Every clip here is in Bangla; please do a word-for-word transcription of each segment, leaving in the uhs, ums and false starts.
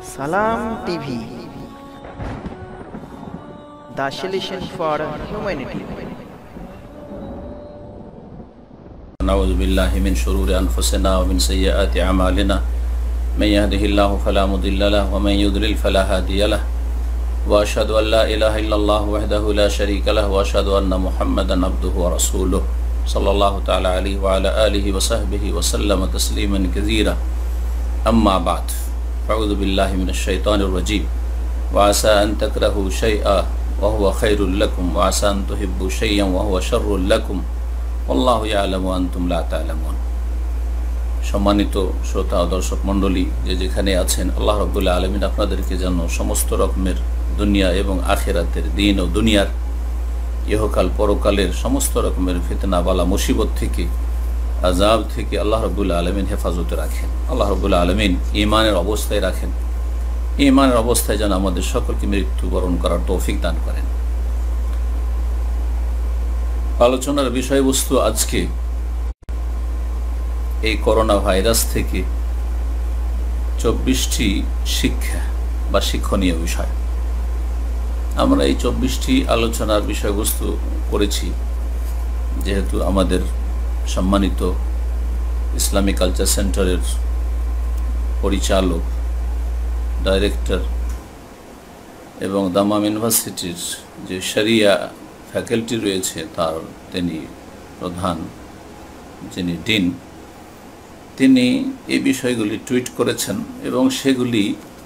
Salam T V, the solution for humanity. نعوذ بالله من شرور أنفسنا ومن سيئات أعمالنا من يهده الله فلا مضل له ومن يضلل فلا هادي له وأشهد أن لا إله إلا الله وحده لا شريك له وأشهد أن محمدا عبده ورسوله صلى الله تعالى عليه وعلى آله وصحبه وسلم تسليما كثيرا أما بعد أعوذ بالله من الشيطان الرجيم وعسى أن تكرهوا شيئا وهو خير لكم وعسى أن تحبوا شيئا وهو شر لكم والله يعلم وأنتم لا تعلمون। সম্মানিত শ্রোতা ও দর্শক মণ্ডলী, যে যেখানে আছেন, আল্লাহ রাব্বুল আলামিন আপনাদেরকে যেন সমস্ত রকমের দুনিয়া এবং আখিরাতের, দিন ও দুনিয়ার, ইহকাল পরকালের সমস্ত রকমের ফিতনা বালা মুসিবত থেকে, আযাব থেকে আল্লাহ রাব্বুল আলামিন হেফাজতে রাখেন। আল্লাহ রাব্বুল আলামিন ঈমানের অবস্থায় রাখেন। ঈমানের অবস্থায় যেন আমাদের সকলকে মৃত্যুবরণ করার তৌফিক দান করেন। আলোচনার বিষয়বস্তু আজকে এই করোনা ভাইরাস থেকে চব্বিশটি শিক্ষা বা শিক্ষণীয় বিষয়। আমরা এই চব্বিশটি আলোচনার বিষয়বস্তু করেছি যেহেতু আমাদের সম্মানিত ইসলামিক কালচার সেন্টারের পরিচালক, ডাইরেক্টর এবং দামাম ইউনিভার্সিটির যে শরিয়া ফ্যাকাল্টি রয়েছে তার তিনি প্রধান, যিনি ডিন, তিনি এই বিষয়গুলি টুইট করেছেন এবং সেগুলি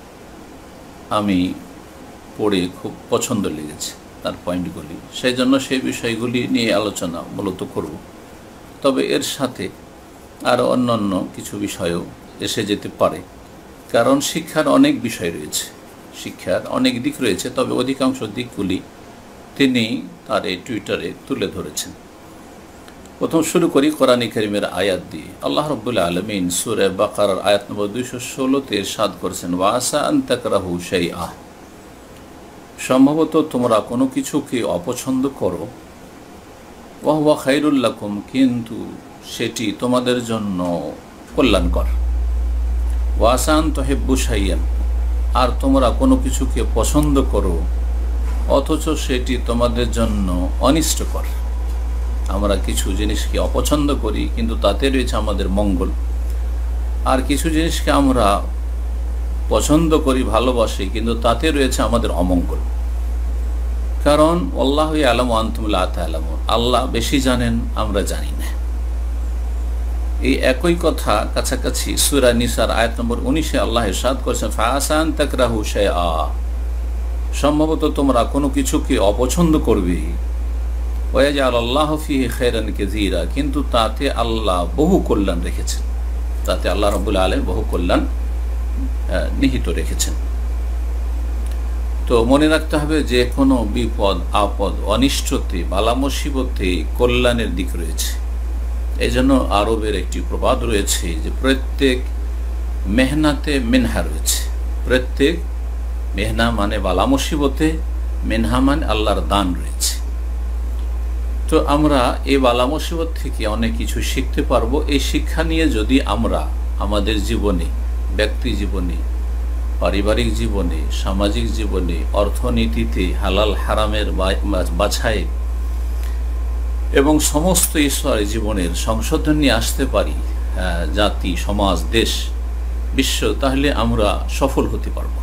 আমি পড়ে খুব পছন্দ লেগেছে তার পয়েন্টগুলি। সেই জন্য সেই বিষয়গুলি নিয়ে আলোচনা মূলত করব। তবে এর সাথে আরও অন্যান্য কিছু বিষয়ও এসে যেতে পারে, কারণ শিক্ষার অনেক বিষয় রয়েছে, শিক্ষার অনেক দিক রয়েছে, তবে অধিকাংশ দিকগুলি তিনি তার এই টুইটারে তুলে ধরেছেন। প্রথম শুরু করি কোরআন কারীমের আয়াত দিয়ে। আল্লাহ রাব্বুল আলামিন সূরা বাকারার আয়াত নম্বর দুইশো ষোলোতে ইরশাদ করেছেন, ওয়াসা আন তাকরাহু শাইআ, সম্ভবত তোমরা কোনো কিছুকে অপছন্দ করো, ওয়া হুয়া খায়রুল লাকুম, কিন্তু সেটি তোমাদের জন্য কল্যাণকর। ওয়াসা আন তুহিব্বু শাইআন, আর তোমরা কোনো কিছুকে পছন্দ করো অথচ সেটি তোমাদের জন্য অনিষ্টকর। আমরা কিছু জিনিসকে অপছন্দ করি কিন্তু তাতে রয়েছে আমাদের মঙ্গল, আর কিছু জিনিসকে আমরা পছন্দ করি, ভালোবাসি, কিন্তু তাতে রয়েছে আমাদের অমঙ্গল। কারণ আল্লাহু ইয়ালামু ওয়া আনতুম লা তা'লামুন, আল্লাহ বেশি জানেন, আমরা জানি না। এই একই কথা কাছাকাছি সূরা নিসার আয়াত নম্বর উনিশে আল্লাহ ইরশাদ করেছেন, ফাআসা আন তাকরাহু শাইআ, সম্ভবত তোমরা কোনো কিছুকে অপছন্দ করবে, ওয়াজাল আল্লাহু ফীহি খায়রান কাসীরা, কিন্তু তাতে আল্লাহ বহু কল্যাণ রেখেছেন, তাতে আল্লাহ রাব্বুল আলামিন বহু কল্যাণ নিহিত রেখেছেন। তো মনে রাখতে হবে যে কোনো বিপদ আপদ অনিষ্টতে বালা মুসিবতে কল্যাণের দিক রয়েছে। এই জন্য আরবের একটি প্রবাদ রয়েছে যে প্রত্যেক মেহনাতে মিনহা রয়েছে। প্রত্যেক মেহনা মানে বালা মুসিবতে, মিনহা মানে আল্লাহর দান রয়েছে। তো আমরা এই বালা মুসিবত থেকে অনেক কিছু শিখতে পারবো। এই শিক্ষা নিয়ে যদি আমরা আমাদের জীবনে, ব্যক্তি জীবনে, পারিবারিক জীবনে, সামাজিক জীবনে, অর্থনীতিতে, হালাল হারামের বাছাই এবং সমস্ত স্তরে জীবনের সংশোধন নিয়ে আসতে পারি, জাতি, সমাজ, দেশ, বিশ্ব, তাহলে আমরা সফল হতে পারব।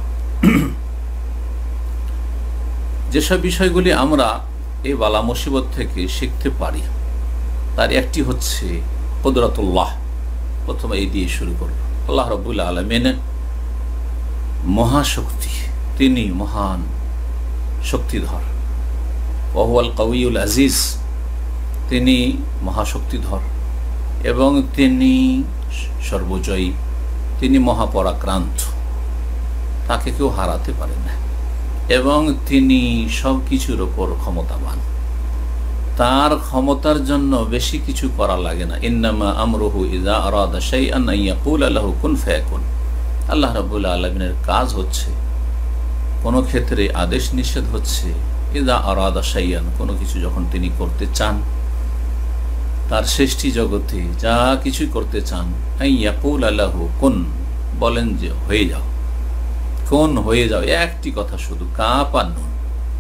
যেসব বিষয়গুলি আমরা এই বালা মুসিবত থেকে শিখতে পারি তার একটি হচ্ছে কুদরতুল্লাহ। প্রথমে এই দিয়ে শুরু করব। আল্লাহ রাব্বুল আলামিনের মহাশক্তি, তিনি মহান শক্তিধর। ওয়া হুয়াল কাউইয়ুল আজিজ, তিনি মহাশক্তিধর এবং তিনি সর্বজয়ী, তিনি মহাপরাক্রান্ত, তাকে কেউ হারাতে পারে না এবং তিনি সব কিছুর ওপর ক্ষমতাবান। তার ক্ষমতার জন্য বেশি কিছু করা লাগে না। ইন্নামা আমরুহু ইযা আরাদা শাইআন আন ইয়াকুলা লাহু কুন ফায়াকুন। আল্লাহ রাব্বুল আলামিনের কাজ হচ্ছে, কোনো ক্ষেত্রে আদেশ নিষেধ হচ্ছে, ইযা আরাদা শাইআন, কোনো কিছু যখন তিনি করতে চান, তার সৃষ্টি জগতে যা কিছু করতে চান, আন ইয়াকুলা লাহু কুন, বলেন যে হয়ে যাও, ফায়াকুন, হয়ে যাও, একটি কথা শুধু, কাপ আর নুন,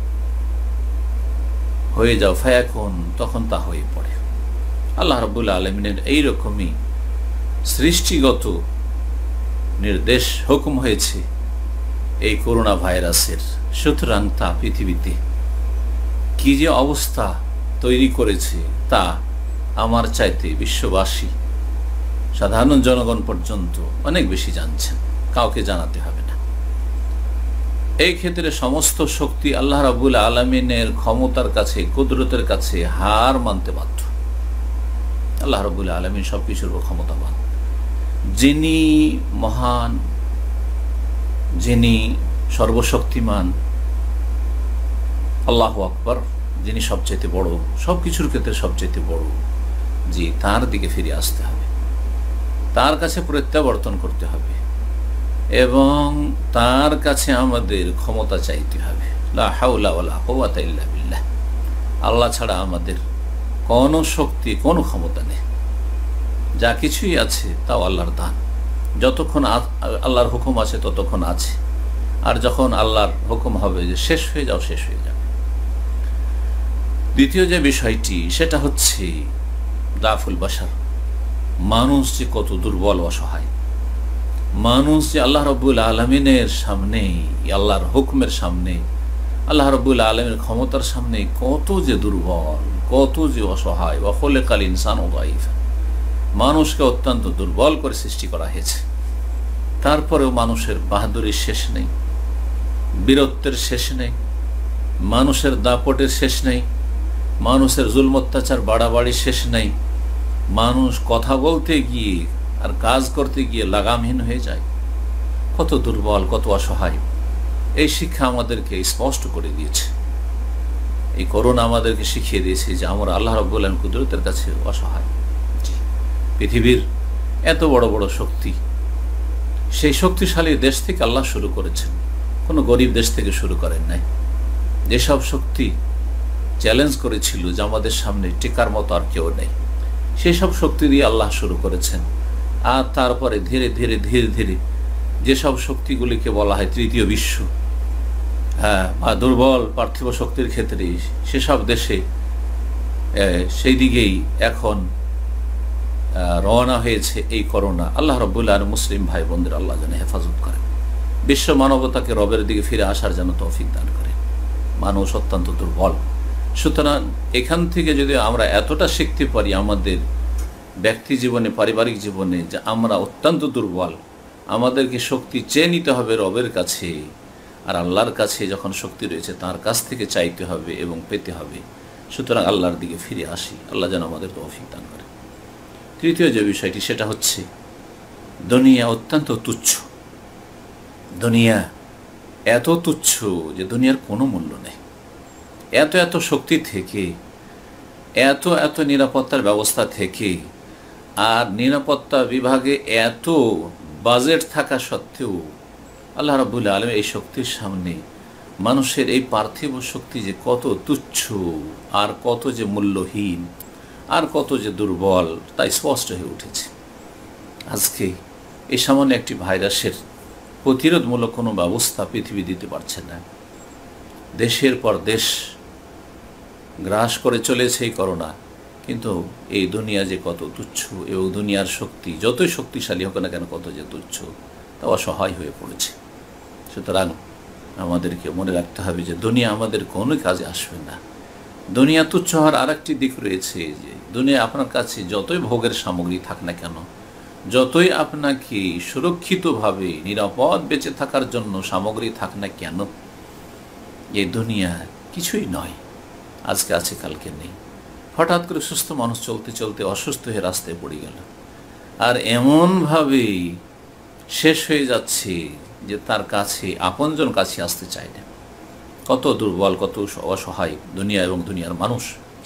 হয়ে যাও, ফায়াকুন, তখন তা হয়ে পড়ে। আল্লাহ রাব্বুল আলামিনের এইরকমই সৃষ্টিগত নির্দেশ, হুকুম হয়েছে এই করোনা ভাইরাসের। সুতরাং তা পৃথিবীতে কি যে অবস্থা তৈরি করেছে তা আমার চাইতে বিশ্ববাসী, সাধারণ জনগণ পর্যন্ত অনেক বেশি জানছেন, কাউকে জানাতে হবে না। এই ক্ষেত্রে সমস্ত শক্তি আল্লাহ রাব্বুল আলামিনের ক্ষমতার কাছে, কুদরতের কাছে হার মানতে বাধ্য। আল্লাহ রাব্বুল আলামিন সবকিছুর উপর ক্ষমতাবান, যিনি মহান, যিনি সর্বশক্তিমান, আল্লাহু আকবার, যিনি সবচাইতে বড়, সবকিছুর ক্ষেত্রে সবচাইতে বড়, যে তার দিকে ফিরে আসতে হবে, তার কাছে প্রত্যাবর্তন করতে হবে এবং তার কাছে আমাদের ক্ষমতা চাইতে হবে। লা হাওলা ওয়ালা কুওয়াতা ইল্লা বিল্লাহ। আল্লাহ ছাড়া আমাদের কোনো শক্তি, কোনো ক্ষমতা নেই। যা কিছুই আছে তাও আল্লাহর দান। যতক্ষণ আল্লাহর হুকুম আছে ততক্ষণ আছে, আর যখন আল্লাহর হুকুম হবে যে শেষ হয়ে যাও, শেষ হয়ে যাবে। দ্বিতীয় যে বিষয়টি সেটা হচ্ছে দাফুল বাশার, মানুষ যে কত দুর্বল, অসহায়। মানুষ যে আল্লাহ রাব্বুল আলামিনের সামনে, আল্লাহর হুকুমের সামনে, আল্লাহ রাব্বুল আলামিনের ক্ষমতার সামনে কত যে দুর্বল, কত যে অসহায়। ওয়া খুলিকাল ইনসানু দাঈফা, মানুষকে অত্যন্ত দুর্বল করে সৃষ্টি করা হয়েছে। তারপরেও মানুষের বাহাদুরির শেষ নেই, বীরত্বের শেষ নেই, মানুষের দাপটের শেষ নেই, মানুষের জুলম অত্যাচার বাড়াবাড়ি শেষ নেই। মানুষ কথা বলতে গিয়ে আর কাজ করতে গিয়ে লাগামহীন হয়ে যায়। কত দুর্বল, কত অসহায়। এই শিক্ষা আমাদেরকে স্পষ্ট করে দিয়েছে। এই করোনা আমাদেরকে শিখিয়ে দিয়েছে যে আমরা আল্লাহ রাব্বুল আলামিন কুদরতের কাছে অসহায়। পৃথিবীর এত বড় বড় শক্তি, সেই শক্তিশালী দেশ থেকে আল্লাহ শুরু করেছেন, কোনো গরিব দেশ থেকে শুরু করেন নাই। যেসব শক্তি চ্যালেঞ্জ করেছিল যে আমাদের সামনে টিকার মতো আর কেউ নেই, সেই সব শক্তি দিয়ে আল্লাহ শুরু করেছেন। আর তারপরে ধীরে ধীরে ধীরে ধীরে যেসব শক্তিগুলিকে বলা হয় তৃতীয় বিশ্ব, হ্যাঁ, বা দুর্বল পার্থিব শক্তির ক্ষেত্রে, সেসব দেশে সেই দিকেই এখন রওনা হয়েছে এই করোনা। আল্লাহ রাব্বুল আলামিন মুসলিম ভাই বোনদের আল্লাহ যেন হেফাজত করেন, বিশ্ব মানবতাকে রবের দিকে ফিরে আসার যেন তৌফিক দান করেন। মানুষ অত্যন্ত দুর্বল। সুতরাং এখান থেকে যদি আমরা এতটা শিখতে পারি আমাদের ব্যক্তি জীবনে, পারিবারিক জীবনে, যে আমরা অত্যন্ত দুর্বল, আমাদেরকে শক্তি চেয়ে নিতে হবে রবের কাছে, আর আল্লাহর কাছে যখন শক্তি রয়েছে তার কাছ থেকে চাইতে হবে এবং পেতে হবে। সুতরাং আল্লাহর দিকে ফিরে আসি, আল্লাহ যেন আমাদের তৌফিক দান করে। তৃতীয় যে বিষয়টি সেটা হচ্ছে দুনিয়া অত্যন্ত তুচ্ছ। দুনিয়া এত তুচ্ছ যে দুনিয়ার কোনো মূল্য নেই। এত এত শক্তি থেকে, এত এত নিরাপত্তার ব্যবস্থা থেকে, আর নিরাপত্তা বিভাগে এত বাজেট থাকা সত্ত্বেও আল্লাহ রাব্বুল আলামিন এই শক্তির সামনে মানুষের এই পার্থিব শক্তি যে কত তুচ্ছ, আর কত যে মূল্যহীন, আর কত যে দুর্বল, তা স্পষ্ট হয়ে উঠেছে। আজকে এই সামান্য একটি ভাইরাসের প্রতিরোধমূলক কোনো ব্যবস্থা পৃথিবী দিতে পারছে না। দেশের পর দেশ গ্রাস করে চলেছে এই করোনা, কিন্তু এই দুনিয়া যে কত তুচ্ছ, এবং দুনিয়ার শক্তি যতই শক্তিশালী হোক না কেন কত যে তুচ্ছ, তা অসহায় হয়ে পড়েছে। সুতরাং আমাদেরকে মনে রাখতে হবে যে দুনিয়া আমাদের কোনো কাজে আসবে না। দুনিয়া তুচ্ছ হওয়ার আর একটি দিক রয়েছে, যে দুনিয়া আপনার কাছে যতই ভোগের সামগ্রী থাক না কেন, যতই আপনাকে সুরক্ষিতভাবে নিরাপদ বেঁচে থাকার জন্য সামগ্রী থাক না কেন, এই দুনিয়া কিছুই নয়। আজকে আছে, কালকে নেই। হঠাৎ করে সুস্থ মানুষ চলতে চলতে অসুস্থ হয়ে রাস্তায় পড়ে গেল, আর এমনভাবেই শেষ হয়ে যাচ্ছে যে তার কাছে আপনজন কাছে আসতে চায় না। কত দুর্বল, কত অসহায় দুনিয়া এবং দুনিয়ার মানুষ।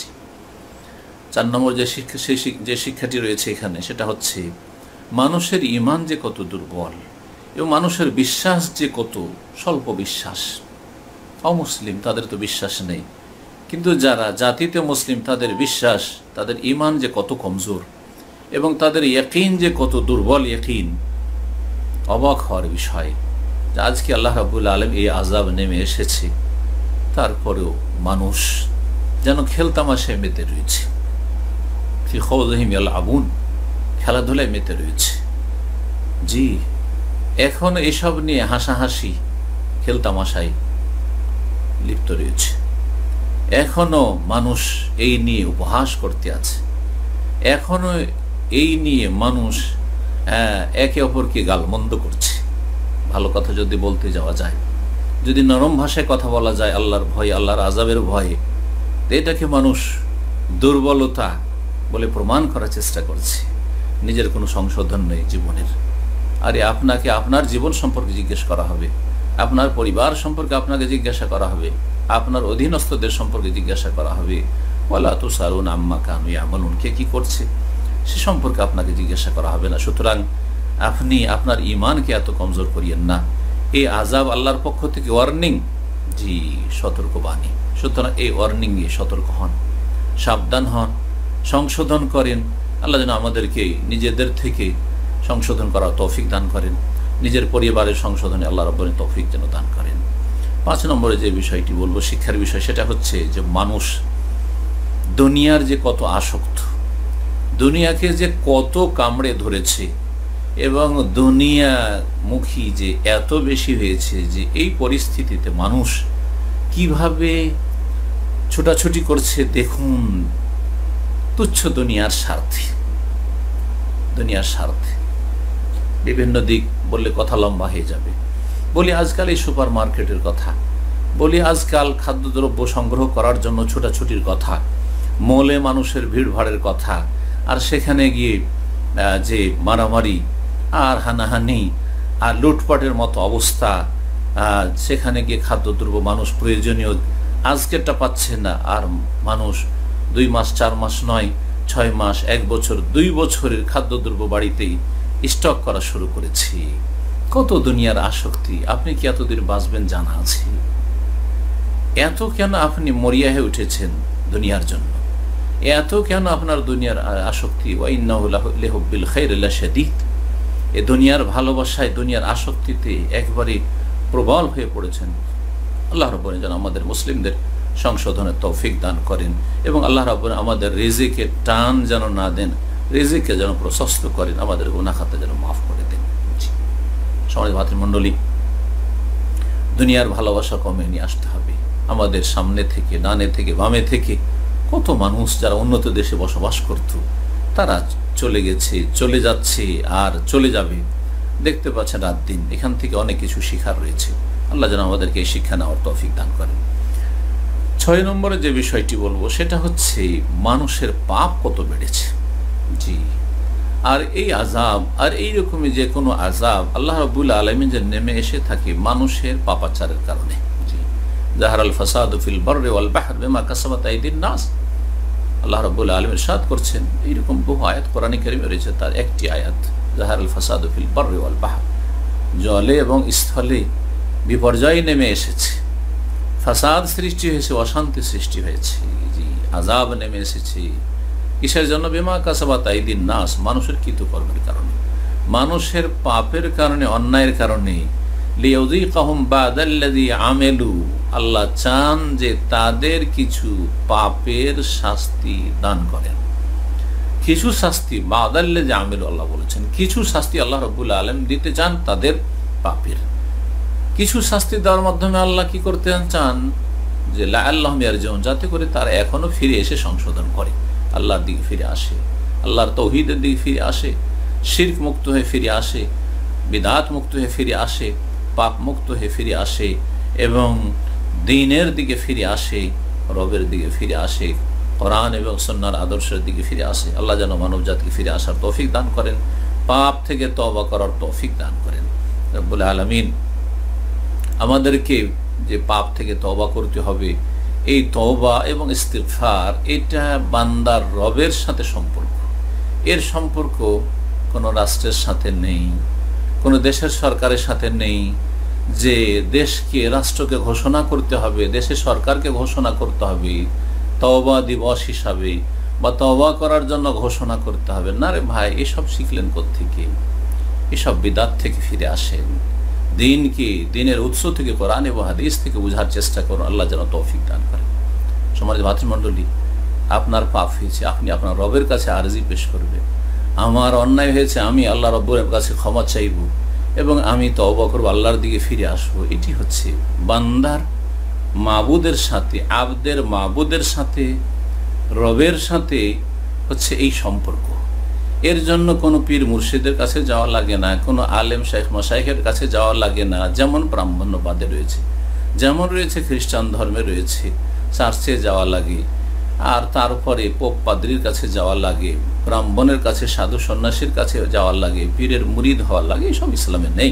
চার নম্বর যে শিক্ষা, সেই যে শিক্ষাটি রয়েছে এখানে, সেটা হচ্ছে মানুষের ঈমান যে কত দুর্বল, এবং মানুষের বিশ্বাস যে কত স্বল্প বিশ্বাস। অমুসলিম তাদের তো বিশ্বাস নেই, কিন্তু যারা জাতিতে মুসলিম তাদের বিশ্বাস, তাদের ঈমান যে কত কমজোর, এবং তাদের ইয়াকিন যে কত দুর্বল ইয়াকিন, অবাক হওয়ার বিষয়। যে আজকে আল্লাহ রাব্বুল আলামিন এই আযাব নেমে এসেছে, তারপরেও মানুষ যেন খেলতামাশায় মেতে রয়েছে, ফি খাউযিহিম ইয়ালআবুন, খেলাধুলায় মেতে রয়েছে। জি, এখন এসব নিয়ে হাসাহাসি খেলতামাশায় লিপ্ত রয়েছে। এখনো মানুষ এই নিয়ে উপহাস করতে আছে, এখনো এই নিয়ে মানুষ একে অপরকে গালমন্দ করছে। ভালো কথা যদি বলতে যাওয়া যায়, যদি নরম ভাষায় কথা বলা যায় আল্লাহর ভয়, আল্লাহর আযাবের ভয়ে, তো এটাকে মানুষ দুর্বলতা বলে প্রমাণ করার চেষ্টা করছে। নিজের কোনো সংশোধন নেই জীবনের। আরে আপনাকে আপনার জীবন সম্পর্কে জিজ্ঞেস করা হবে, আপনার পরিবার সম্পর্কে আপনাকে জিজ্ঞাসা করা হবে, আপনার অধীনস্থদের সম্পর্কে জিজ্ঞাসা করা হবে। ওয়ালা তুসালুনা আম্মা কানু ইয়ামালুন, কে কি করছে সে সম্পর্কে আপনাকে জিজ্ঞাসা করা হবে না। সুতরাং আপনি আপনার ঈমানকে এত কমজোর করিয়েন না। এই আযাব আল্লাহর পক্ষ থেকে ওয়ার্নিং, জি, সতর্কবাণী। সুতরাং এই ওয়ার্নিংয়ে সতর্ক হন, সাবধান হন, সংশোধন করেন। আল্লাহ যেন আমাদেরকে নিজেদের থেকে সংশোধন করার তৌফিক দান করেন, নিজের পরিবারের সংশোধনে আল্লাহ রাব্বুল আলামিন তৌফিক যেন দান করেন। পাঁচ নম্বরে যে বিষয়টি বলবো, শিক্ষার বিষয়, সেটা হচ্ছে যে মানুষ দুনিয়ার যে কত আসক্ত, দুনিয়াকে যে কত কামড়ে ধরেছে এবং দুনিয়ামুখী যে এত বেশি হয়েছে, যে এই পরিস্থিতিতে মানুষ কিভাবে ছোটাছুটি করছে দেখুন, তুচ্ছ দুনিয়ার স্বার্থে, দুনিয়ার স্বার্থে। বিভিন্ন দিক বললে কথা লম্বা হয়ে যাবে। বলি আজকাল এই সুপার মার্কেটের কথা, বলি আজকাল খাদ্যদ্রব্য সংগ্রহ করার জন্য ছোটাছুটির কথা, মলে মানুষের ভিড়ভাড়ের কথা, আর সেখানে গিয়ে যে মারামারি আর হানাহানি আর লুটপাটের মতো অবস্থা, সেখানে গিয়ে খাদ্যদ্রব্য মানুষ প্রয়োজনীয় আজকেরটা পাচ্ছে না, আর মানুষ দুই মাস চার মাস নয়, ছয় মাস, এক বছর, দুই বছরের খাদ্যদ্রব্য বাড়িতেই স্টক করা শুরু করেছি। কত দুনিয়ার আসক্তি! আপনি কি এতদিন বাঁচবেন জানা আছে? এত কেন আপনি মরিয়া হয়ে উঠেছেন দুনিয়ার জন্য? এত কেন আপনার দুনিয়ার আসক্তি? ওয়া ইন্নাহু লিহুব্বিল খাইরি লাশাদীদ। এ দুনিয়ার ভালোবাসায়, দুনিয়ার আসক্তিতে একবারে প্রবল হয়ে পড়েছেন। আল্লাহ রাব্বুল আলামিন যেন আমাদের মুসলিমদের সংশোধনের তৌফিক দান করেন এবং আল্লাহ রাব্বুল আলামিন আমাদের রিজিকে টান যেন না দেন, রিজিককে যেন প্রশস্ত করেন, আমাদের গুনাহ খাতা যেন মাফ করে দেন। সমাজ ভাতৃমণ্ডলী, দুনিয়ার ভালোবাসা কমে নিয়ে আসতে হবে। আমাদের সামনে থেকে, ডানে থেকে, বামে থেকে কত মানুষ যারা উন্নত দেশে বসবাস করত, তারা চলে গেছে, চলে যাচ্ছে আর চলে যাবে। দেখতে পাচ্ছেন রাত দিন, এখান থেকে অনেক কিছু শিখার রয়েছে। আল্লাহ যেন আমাদেরকে এই শিক্ষা নেওয়ার তৌফিক দান করেন। ছয় নম্বরে যে বিষয়টি বলবো সেটা হচ্ছে মানুষের পাপ কত বেড়েছে। জি, আর এই আযাব, আর এইরকমই যে কোনো আযাব আল্লাহ রাব্বুল আলামিন যে নেমে এসে থাকে মানুষের পাপাচারের কারণে। জি, যাহারাল ফাসাদু ফিল বাররি ওয়াল বাহরি বিমা কাসাবাত আইদিন নাস। আল্লাহ রাব্বুল আলামিন ইরশাদ করছেন, এইরকম বহু আয়াত কোরআনে কারীমে রয়েছে, তার একটি আয়াত যাহারাল ফাসাদু ফিল বাররি ওয়াল বাহর, জলে এবং স্থলে বিপর্যয় নেমে এসেছে, ফাসাদ সৃষ্টি হয়েছে, অশান্তি সৃষ্টি হয়েছে। জি, আযাব নেমে এসেছে। কিসের জন্য? বিমা কাসাবাত আইদিন নাস, মানুষের কৃতকর্মের কারণে, মানুষের পাপের কারণে, অন্যায়ের কারণে। লিয়াযীকাহুম বাদাল্লাযী আমিলু, আল্লাহ চান যে তাদের কিছু পাপের শাস্তি দান করেন। কিছু শাস্তি বাদাল্লাযী আমিলু, আল্লাহ বলেছেন কিছু শাস্তি আল্লাহ রাব্বুল আলামিন দিতে চান তাদের পাপের। কিছু শাস্তি দেওয়ার মাধ্যমে আল্লাহ কি করতে চান? যে লাআল্লাহুম ইয়ারজিউন, যাতে করে তারা এখনো ফিরে এসে সংশোধন করে, আল্লাহর দিকে ফিরে আসে, আল্লাহর তৌহিদের দিকে ফিরে আসে, শিরক মুক্ত হয়ে ফিরে আসে, বিদআত মুক্ত হয়ে ফিরে আসে, পাপ মুক্ত হয়ে ফিরে আসে এবং দ্বীনের দিকে ফিরে আসে, রবের দিকে ফিরে আসে, কোরআন এবং সুন্নাহর আদর্শের দিকে ফিরে আসে। আল্লাহ যেন মানব জাতিকে ফিরে আসার তৌফিক দান করেন, পাপ থেকে তওবা করার তৌফিক দান করেন। রব্বুল আলামিন আমাদেরকে যে পাপ থেকে তওবা করতে হবে, এই তওবা এবং ইস্তিগফার, এটা বান্দার রবের সাথে সম্পর্ক। এর সম্পর্ক কোনো রাষ্ট্রের সাথে নেই, কোনো দেশের সরকারের সাথে নেই, যে দেশকে, রাষ্ট্রকে ঘোষণা করতে হবে, দেশের সরকারকে ঘোষণা করতে হবে তওবা দিবস হিসাবে, বা তওবা করার জন্য ঘোষণা করতে হবে। না রে ভাই, এসব শিখলেন কোত্থেকে? এসব বিদআত থেকে ফিরে আসেন, দিনকে, দিনের উৎস থেকে, কোরআন এবং হাদিস থেকে বোঝার চেষ্টা করুন। আল্লাহ যেন তৌফিক দান করেন। সমাজ ভাতৃমণ্ডলী, আপনার পাপ হয়েছে, আপনি আপনার রবের কাছে আরজি পেশ করবেন। আমার অন্যায় হয়েছে, আমি আল্লাহ রব্বুর কাছে ক্ষমা চাইব এবং আমি তওবা করব, আল্লাহর দিকে ফিরে আসবো। এটি হচ্ছে বান্দার মাবুদের সাথে, আবদের মাবুদের সাথে, রবের সাথে হচ্ছে এই সম্পর্ক। এর জন্য কোনো পীর মুর্শিদের কাছে যাওয়া লাগে না, কোনো আলেম শাইখ মাশাইখের কাছে যাওয়া লাগে না, যেমন ব্রাহ্মণ্যবাদে রয়েছে, যেমন রয়েছে খ্রিস্টান ধর্মে রয়েছে, চার্চে যাওয়া লাগে, আর তারপরে পোপ পাদ্রির কাছে যাওয়া লাগে, ব্রাহ্মণের কাছে, সাধু সন্ন্যাসীর কাছে যাওয়া লাগে, পীরের মুরিদ হওয়া লাগে, এসব ইসলামে নেই।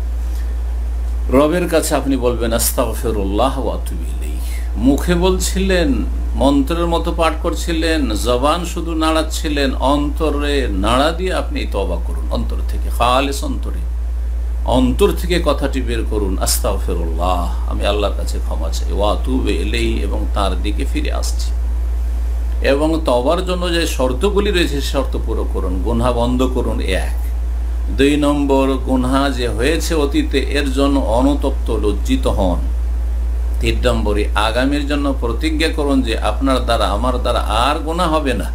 রবের কাছে আপনি বলবেন আস্তাগফিরুল্লাহ ওয়া আতুবু ইলাইহি। মুখে বলছিলেন, মন্ত্রের মতো পাঠ করছিলেন, জবান শুধু নাড়াচ্ছিলেন, অন্তরে নাড়া দিয়ে আপনি তওবা করুন। অন্তর থেকে, খালিস অন্তরে, অন্তর থেকে কথাটি বের করুন, আস্তাগফিরুল্লাহ, আমি আল্লাহর কাছে ক্ষমা চাই, ওয়া আতুবু ইলাইহি, এবং তার দিকে ফিরে আসছি। এবং তওবার জন্য যে শর্তগুলি রয়েছে শর্ত পুরো করুন। গুনাহ বন্ধ করুন, এক। দুই নম্বর, গুনাহ যে হয়েছে অতীতে এর জন্য অনুতপ্ত, লজ্জিত হন। তিন নম্বরে, আগামীর জন্য প্রতিজ্ঞা করুন যে আপনার দ্বারা, আমার দ্বারা আর গুনাহ হবে না,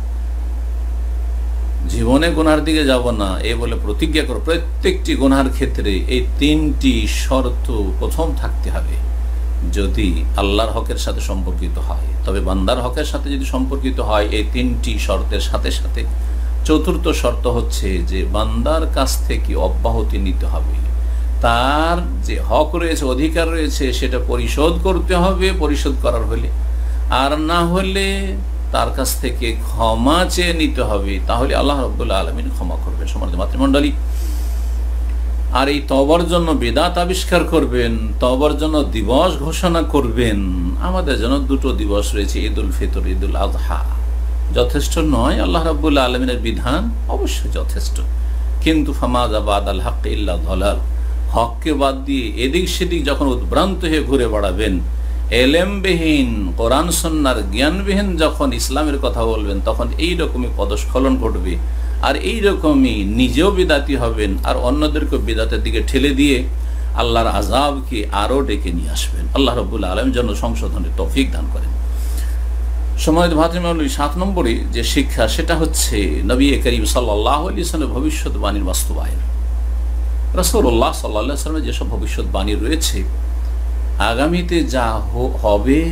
জীবনে গুনার দিকে যাব না, এই বলে প্রতিজ্ঞা করো। প্রত্যেকটি গুনার ক্ষেত্রে এই তিনটি শর্ত প্রথম থাকতে হবে। যদি আল্লাহর হকের সাথে সম্পর্কিত হয়, তবে বান্দার হকের সাথে যদি সম্পর্কিত হয় এই তিনটি শর্তের সাথে সাথে চতুর্থ শর্ত হচ্ছে যে বান্দার কাছ থেকে অব্যাহতি নিতে হবে। তার যে হক রয়েছে, অধিকার রয়েছে, সেটা পরিশোধ করতে হবে, পরিশোধ করার হলে, আর না হলে তার কাছ থেকে ক্ষমা চেয়ে নিতে হবে, তাহলে আল্লাহ রাব্বুল আলামিন ক্ষমা করবেন। সম্মানিত মাতৃমণ্ডলী, আর এই তওবার জন্য বিদআত আবিষ্কার করবেন, তওবার জন্য দিবস ঘোষণা করবেন। আমাদের জন্য দুটো দিবস রয়েছে, ঈদুল ফিতর, ঈদুল আযহা। যথেষ্ট নয় আল্লাহ রাব্বুল আলামিনের বিধান? অবশ্যই যথেষ্ট, কিন্তু ফামাযা বাদাল হক ইল্লা যালাল, হককে বাদ দিয়ে এদিক সেদিক যখন উদ্ভ্রান্ত হয়ে ঘুরে বেড়াবেন, এলেমবিহীন, কোরআন সুন্নাহর জ্ঞানবিহীন যখন ইসলামের কথা বলবেন, তখন এইরকমই পদস্খলন ঘটবে, আর এইরকমই নিজেও বিদাতি হবেন, আর অন্যদেরকে বিদাতের দিকে ঠেলে দিয়ে আল্লাহর আযাবকে আরও ডেকে নিয়ে আসবেন। আল্লাহ রাব্বুল আলামিন যেন সংশোধনের তৌফিক দান করেন। সম্মানিত ভাতৃমণ্ডলী, সাত নম্বরে যে শিক্ষা, সেটা হচ্ছে নবী করিম সাল্লাল্লাহু আলাইহি ওয়াসাল্লামের ভবিষ্যৎবাণীর বাস্তবায়ন। রাসূলুল্লাহ সাল্লাল্লাহু আলাইহি ওয়াসাল্লামের যেসব ভবিষ্যৎবাণী রয়েছে, আগামীতে যা হবে,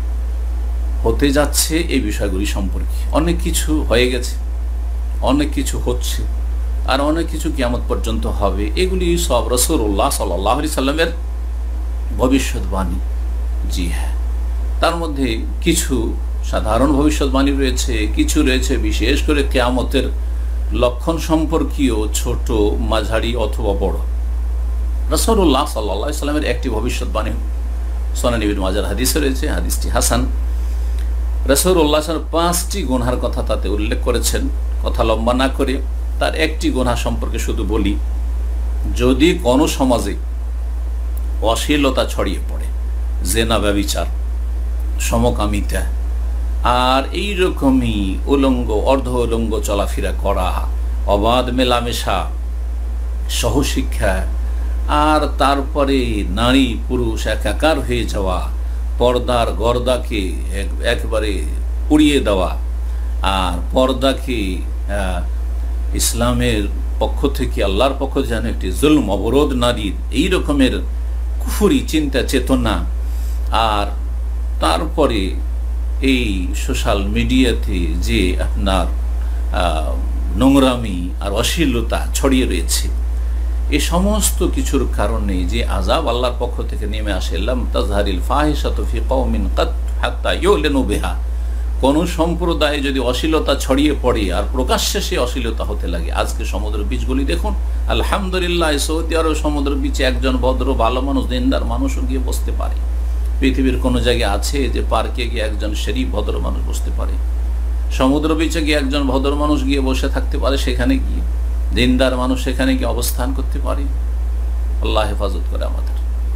হতে যাচ্ছে, এই বিষয়গুলি সম্পর্কে অনেক কিছু হয়ে গেছে, অনেক কিছু হচ্ছে, আর অনেক কিছু কিয়ামত পর্যন্ত হবে। এগুলি সব রাসূলুল্লাহ সাল্লাল্লাহু আলাইহি ওয়াসাল্লামের ভবিষ্যৎবাণী। জি হ্যাঁ, তার মধ্যে কিছু সাধারণ ভবিষ্যৎবাণী রয়েছে, কিছু রয়েছে বিশেষ করে কিয়ামতের লক্ষণ সম্পর্কীয়, ছোট, মাঝারি অথবা বড়। রাসূলুল্লাহ সাল্লাল্লাহু আলাইহি ওয়াসাল্লামের একটি ভবিষ্যৎবাণী সুনান ইবনে মাজার হাদিসে রয়েছে, হাদিসটি হাসান। রাসূলুল্লাহ সাল্লাল্লাহু পাঁচটি গুনাহের কথা তাতে উল্লেখ করেছেন। কথা লম্বা না করে তার একটি গুনাহ সম্পর্কে শুধু বলি। যদি কোনো সমাজে অশ্লীলতা ছড়িয়ে পড়ে, জেনা, ব্যভিচার, সমকামিতা, আর এই রকমই উলঙ্গ, অর্ধ উলঙ্গ চলাফেরা করা, অবাধ মেলামেশা, সহশিক্ষা, আর তারপরে নারী পুরুষ একাকার হয়ে যাওয়া, পর্দার গর্দাকে একবারে উড়িয়ে দেওয়া, আর পর্দাকে ইসলামের পক্ষ থেকে, আল্লাহর পক্ষ যেন একটি জুলম, অবরোধ নারীর, এই রকমের কুফরি চিন্তা চেতনা, আর তারপরে এই সোশ্যাল মিডিয়াতে যে আপনার নোংরামি আর অশ্লীলতা ছড়িয়ে রয়েছে, এই সমস্ত কিছুর কারণে যে আযাব আল্লাহর পক্ষ থেকে নেমে আসে, লাম তাজহারিল ফাহিশাতু ফি কওমিন কাত হাত্তা ইউলিনু বিহা, কোন সম্প্রদায়ে যদি অশ্লীলতা ছড়িয়ে পড়ে আর প্রকাশ্যে সে অশ্লীলতা হতে লাগে। আজকে সমুদ্র বীচগুলি দেখুন, আলহামদুলিল্লাহ, সৌদি আরব সমুদ্র বীচে একজন ভদ্র ভালো মানুষ, দিনদার মানুষও গিয়ে বসতে পারে। পৃথিবীর কোনো জায়গায় আছে যে পার্কে গিয়ে একজন শরীফ ভদ্র মানুষ বসতে পারে? সমুদ্র বীচে গিয়ে একজন ভদ্র মানুষ গিয়ে বসে থাকতে পারে, সেখানে গিয়ে দিনদার মানুষ সেখানে গিয়ে অবস্থান করতে পারে? আল্লাহ হেফাজত করে আমাদের।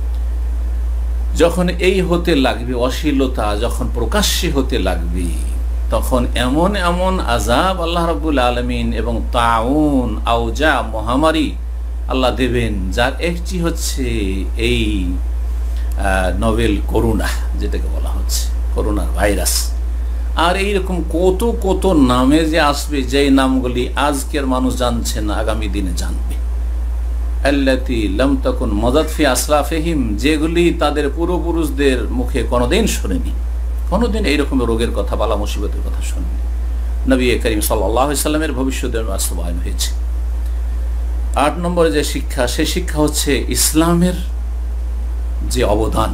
যখন এই হতে লাগবে, অশ্লীলতা যখন প্রকাশ্যে হতে লাগবে, তখন এমন এমন আযাব আল্লাহ রাব্বুল আলামিন এবং তাউন, আওজা, মহামারী আল্লাহ দেবেন, যার একটি হচ্ছে এই নভেল করোনা, যেটাকে বলা হচ্ছে করোনার ভাইরাস। আর এইরকম কত কত নামে যে আসবে, যেই নামগুলি আজকের মানুষ জানছে না, আগামী দিনে জানবে। আল্লাতী লাম তাকুন মাদাত ফি আসলাফিহিম, যেগুলি তাদের পূর্বপুরুষদের মুখে কোনোদিন শোনেনি, কোনোদিন এইরকম রোগের কথা, বালা মুসিবতের কথা শোনেনি। নবী করিম সাল্লাল্লাহু আলাইহি সাল্লামের ভবিষ্যতের বাস্তবায়ন হয়েছে। আট নম্বরে যে শিক্ষা, সে শিক্ষা হচ্ছে ইসলামের যে অবদান,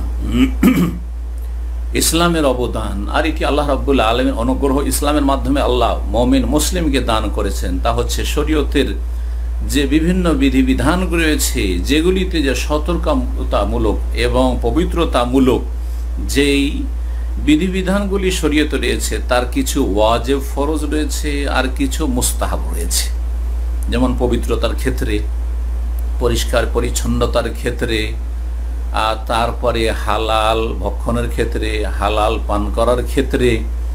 ইসলামের অবদান। আর এটি আল্লাহ রাব্বুল আলামিন অনুগ্রহ, ইসলামের মাধ্যমে আল্লাহ মুমিন মুসলিমকে দান করেছেন। তা হচ্ছে শরীয়তের যে বিভিন্ন বিধিবিধানগুলি রয়েছে, যেগুলিতে যে সতর্কতামূলক এবং পবিত্রতামূলক যেই বিধিবিধানগুলি শরীয়তে রয়েছে, তার কিছু ওয়াজিব ফরজ রয়েছে আর কিছু মুস্তাহাব রয়েছে। যেমন পবিত্রতার ক্ষেত্রে, পরিষ্কার পরিচ্ছন্নতার ক্ষেত্রে, আর তারপরে হালাল ভক্ষণের ক্ষেত্রে, হালাল পান করার ক্ষেত্রে,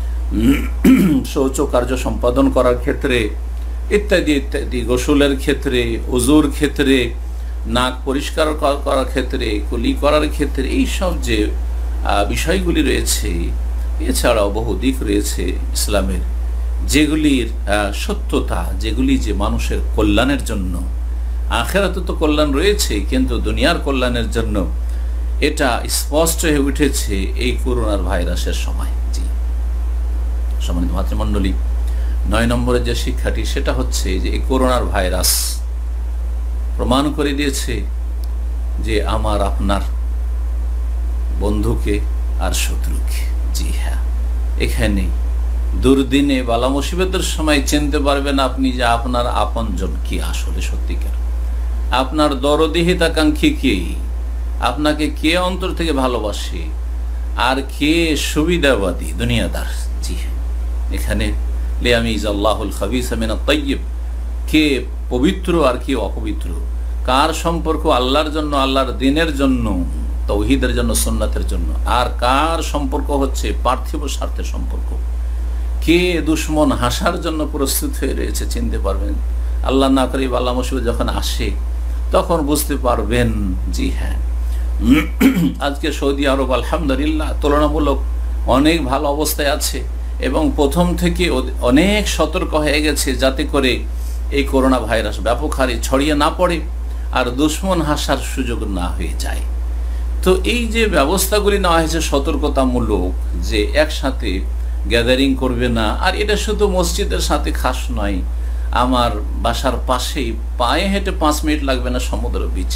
শৌচ কার্য সম্পাদন করার ক্ষেত্রে ইত্যাদি ইত্যাদি, গোসলের ক্ষেত্রে, ওযুর ক্ষেত্রে, নাক পরিষ্কার করার ক্ষেত্রে, কুলি করার ক্ষেত্রে, এই সব যে বিষয়গুলি রয়েছে, এছাড়াও বহু দিক রয়েছে ইসলামের, যেগুলির সত্যতা, যেগুলি যে মানুষের কল্যাণের জন্য, আখিরাতে তো কল্যাণ রয়েছে কিন্তু দুনিয়ার কল্যাণের জন্য, এটা স্পষ্ট হয়ে উঠেছে এই করোনার ভাইরাসের সময়। জি সম্মানিত মাতৃমণ্ডলী, নয় নম্বরের যে শিক্ষাটি, সেটা হচ্ছে যে এই করোনার ভাইরাস প্রমাণ করে দিয়েছে যে আমার আপনার বন্ধুকে আর শত্রুকে। জি হ্যাঁ, এখানে দুর্দিনে বালা মুসিবতের সময় চিনতে পারবেন আপনি যে আপনার আপনজন কি, আসলে সত্যিকার আপনার দরদি হিতাকাঙ্ক্ষী কে, আপনাকে কে অন্তর থেকে ভালোবাসে, আর কে সুবিধাবাদী দুনিয়াদার। জি হ্যাঁ, এখানে লিয়ামিজ আল্লাহুল খাবিসা মিনাত তাইয়্যিব, কে পবিত্র আর কে অপবিত্র, কার সম্পর্ক আল্লাহর জন্য, আল্লাহর দ্বীনের জন্য, তাওহীদের জন্য, সুন্নাতের জন্য, আর কার সম্পর্ক হচ্ছে পার্থিব স্বার্থের সম্পর্ক, কে দুশ্মন হাসার জন্য প্রস্তুত হয়ে রয়েছে চিনতে পারবেন। আল্লাহ না করে বালা মুসিবত যখন আসে তখন বুঝতে পারবেন। জি হ্যাঁ, আজকে সৌদি আরব আলহামদুলিল্লাহ তুলনামূলক অনেক ভালো অবস্থায় আছে এবং প্রথম থেকে অনেক সতর্ক হয়ে গেছে যাতে করে এই করোনা ভাইরাস ব্যাপক হারে ছড়িয়ে না পড়ে আর দুশ্মন হাসার সুযোগ না হয়ে যায়। তো এই যে ব্যবস্থাগুলি নেওয়া হয়েছে সতর্কতামূলক, যে একসাথে গ্যাদারিং করবে না, আর এটা শুধু মসজিদের সাথে খাস নয়, আমার বাসার পাশেই পায়ে হেঁটে পাঁচ মিনিট লাগবে না সমুদ্র বিচ,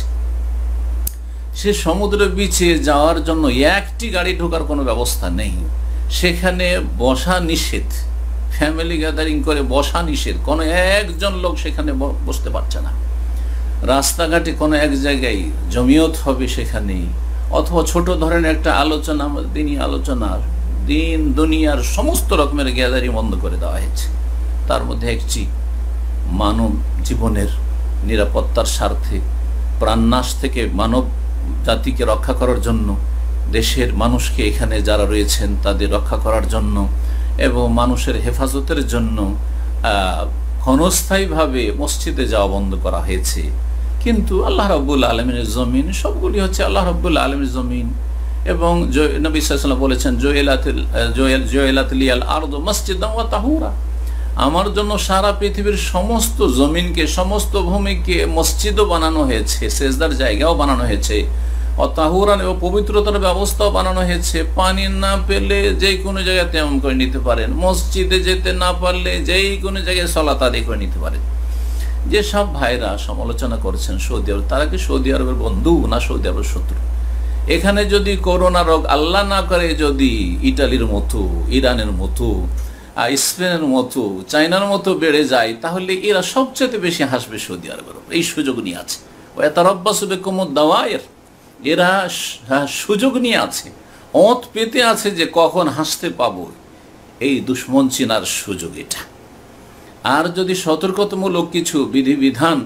সে সমুদ্র বিচে যাওয়ার জন্য একটি গাড়ি ঢোকার কোনো ব্যবস্থা নেই, সেখানে বসা নিষেধ, ফ্যামিলি গ্যাদারিং করে বসা নিষেধ, কোনো একজন লোক সেখানে বসতে পারছে না। রাস্তাঘাটে কোনো এক জায়গায় জমিয়ত হবে সেখানে, অথবা ছোট ধরনের একটা আলোচনা, দিনই আলোচনা, দিন দুনিয়ার সমস্ত রকমের গ্যাদারিং বন্ধ করে দেওয়া হয়েছে। তার মধ্যে একটি মানব জীবনের নিরাপত্তার স্বার্থে, প্রাণনাশ থেকে মানব জাতিকে রক্ষা করার জন্য, দেশের মানুষকে এখানে যারা রয়েছেন তাদের রক্ষা করার জন্য এবং মানুষের হেফাজতের জন্য ক্ষণস্থায়ীভাবে মসজিদে যাওয়া বন্ধ করা হয়েছে। কিন্তু আল্লাহ রাব্বুল আলামিনের জমিন, সবগুলি হচ্ছে আল্লাহ রাব্বুল আলামিনের জমিন, এবং নবী সাল্লাল্লাহু আলাইহি ওয়াসাল্লাম বলেছেন জুইলাতিল জুইলাতিল আরদু মাসজিদান ওয়া তাহুরা, আমার জন্য সারা পৃথিবীর সমস্ত জমিনকে, সমস্ত ভূমিকে মসজিদও বানানো হয়েছে, সেজদার জায়গাও বানানো হয়েছে, অতাহুরান এবং পবিত্রতার ব্যবস্থাও বানানো হয়েছে। পানি না পেলে যে কোনো জায়গায় তেমন করে নিতে পারেন, মসজিদে যেতে না পারলে যেই কোনো জায়গায় সালাত আদায় করে নিতে পারেন। যেসব ভাইরা সমালোচনা করেছেন সৌদি আরব, তারা কি সৌদি আরবের বন্ধু না সৌদি আরবের শত্রু? এখানে যদি করোনা রোগ আল্লাহ না করে যদি ইটালির মতো, ইরানের মতো, স্পেনের মতো, চায়নার মতো বেড়ে যায়, তাহলে এরা সবচেয়ে বেশি হাসবে সৌদি আরবের উপর। এই সুযোগ নিয়ে আছে, ওয়াতারাব্বাসু বিকুমুদ দাওয়ায়ের, এরা সুযোগ নিয়ে আছে, অত পেতে আছে যে কখন হাসতে পাবো, এই দুশ্মন চিনার সুযোগ এটা। আর যদি সতর্কতামূলক কিছু বিধিবিধান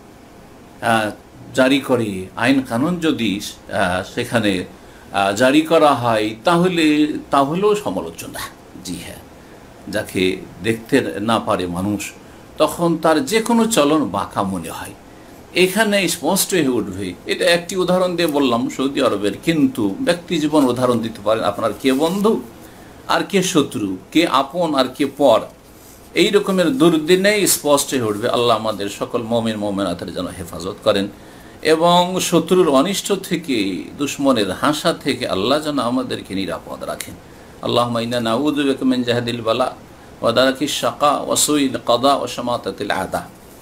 জারি করে, আইন কানুন যদি সেখানে জারি করা হয়, তাহলে তাহলেও সমালোচনা। জি হ্যাঁ, যাকে দেখতে না পারে মানুষ, তখন তার যে কোনো চলন বাঁকা মনে হয়। এখানে স্পষ্ট হয়ে উঠবে। এটা একটি উদাহরণ দিয়ে বললাম সৌদি আরবের, কিন্তু ব্যক্তি জীবন উদাহরণ দিতে পারেন আপনার কে বন্ধু আর কে শত্রু, কে আপন আর কে পর। এই রকমের দুর্দিনেই স্পষ্ট হয়ে উঠবে। আল্লাহ আমাদের সকল মুমিন মুমিনাতের যেন হেফাজত করেন এবং শত্রুর অনিষ্ট থেকে, দুশ্মনের হাসা থেকে আল্লাহ যেন আমাদেরকে নিরাপদ রাখেন। আল্লাহুম্মা ইন্না নাউযু বিকা মিন জাহদিল বালা ওয়া দারাকিশ শাকা ওয়া সুইল কাদা ওয়া শামাতাতিল আদা।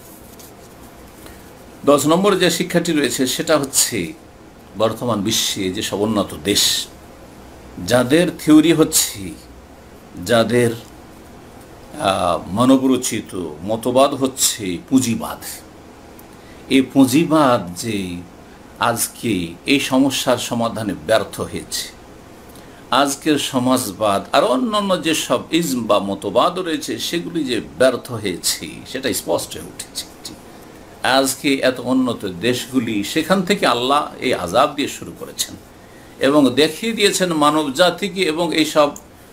দশ নম্বর যে শিক্ষাটি রয়েছে সেটা হচ্ছে বর্তমান বিশ্বে যে সব উন্নত দেশ, যাদের থিওরি হচ্ছে, যাদের মানবরচিত মতবাদ হচ্ছে পুঁজিবাদ, এই পুঁজিবাদ যে আজকে এই সমস্যার সমাধানে ব্যর্থ হয়েছে, আজকের সমাজবাদ আর অন্যান্য যেসব ইজম বা মতবাদ রয়েছে সেগুলি যে ব্যর্থ হয়েছে সেটা স্পষ্ট হয়ে উঠেছে। আজকে এত উন্নত দেশগুলি, সেখান থেকে আল্লাহ এই আযাব দিয়ে শুরু করেছেন এবং দেখিয়ে দিয়েছেন মানব জাতিকে এবং এইসব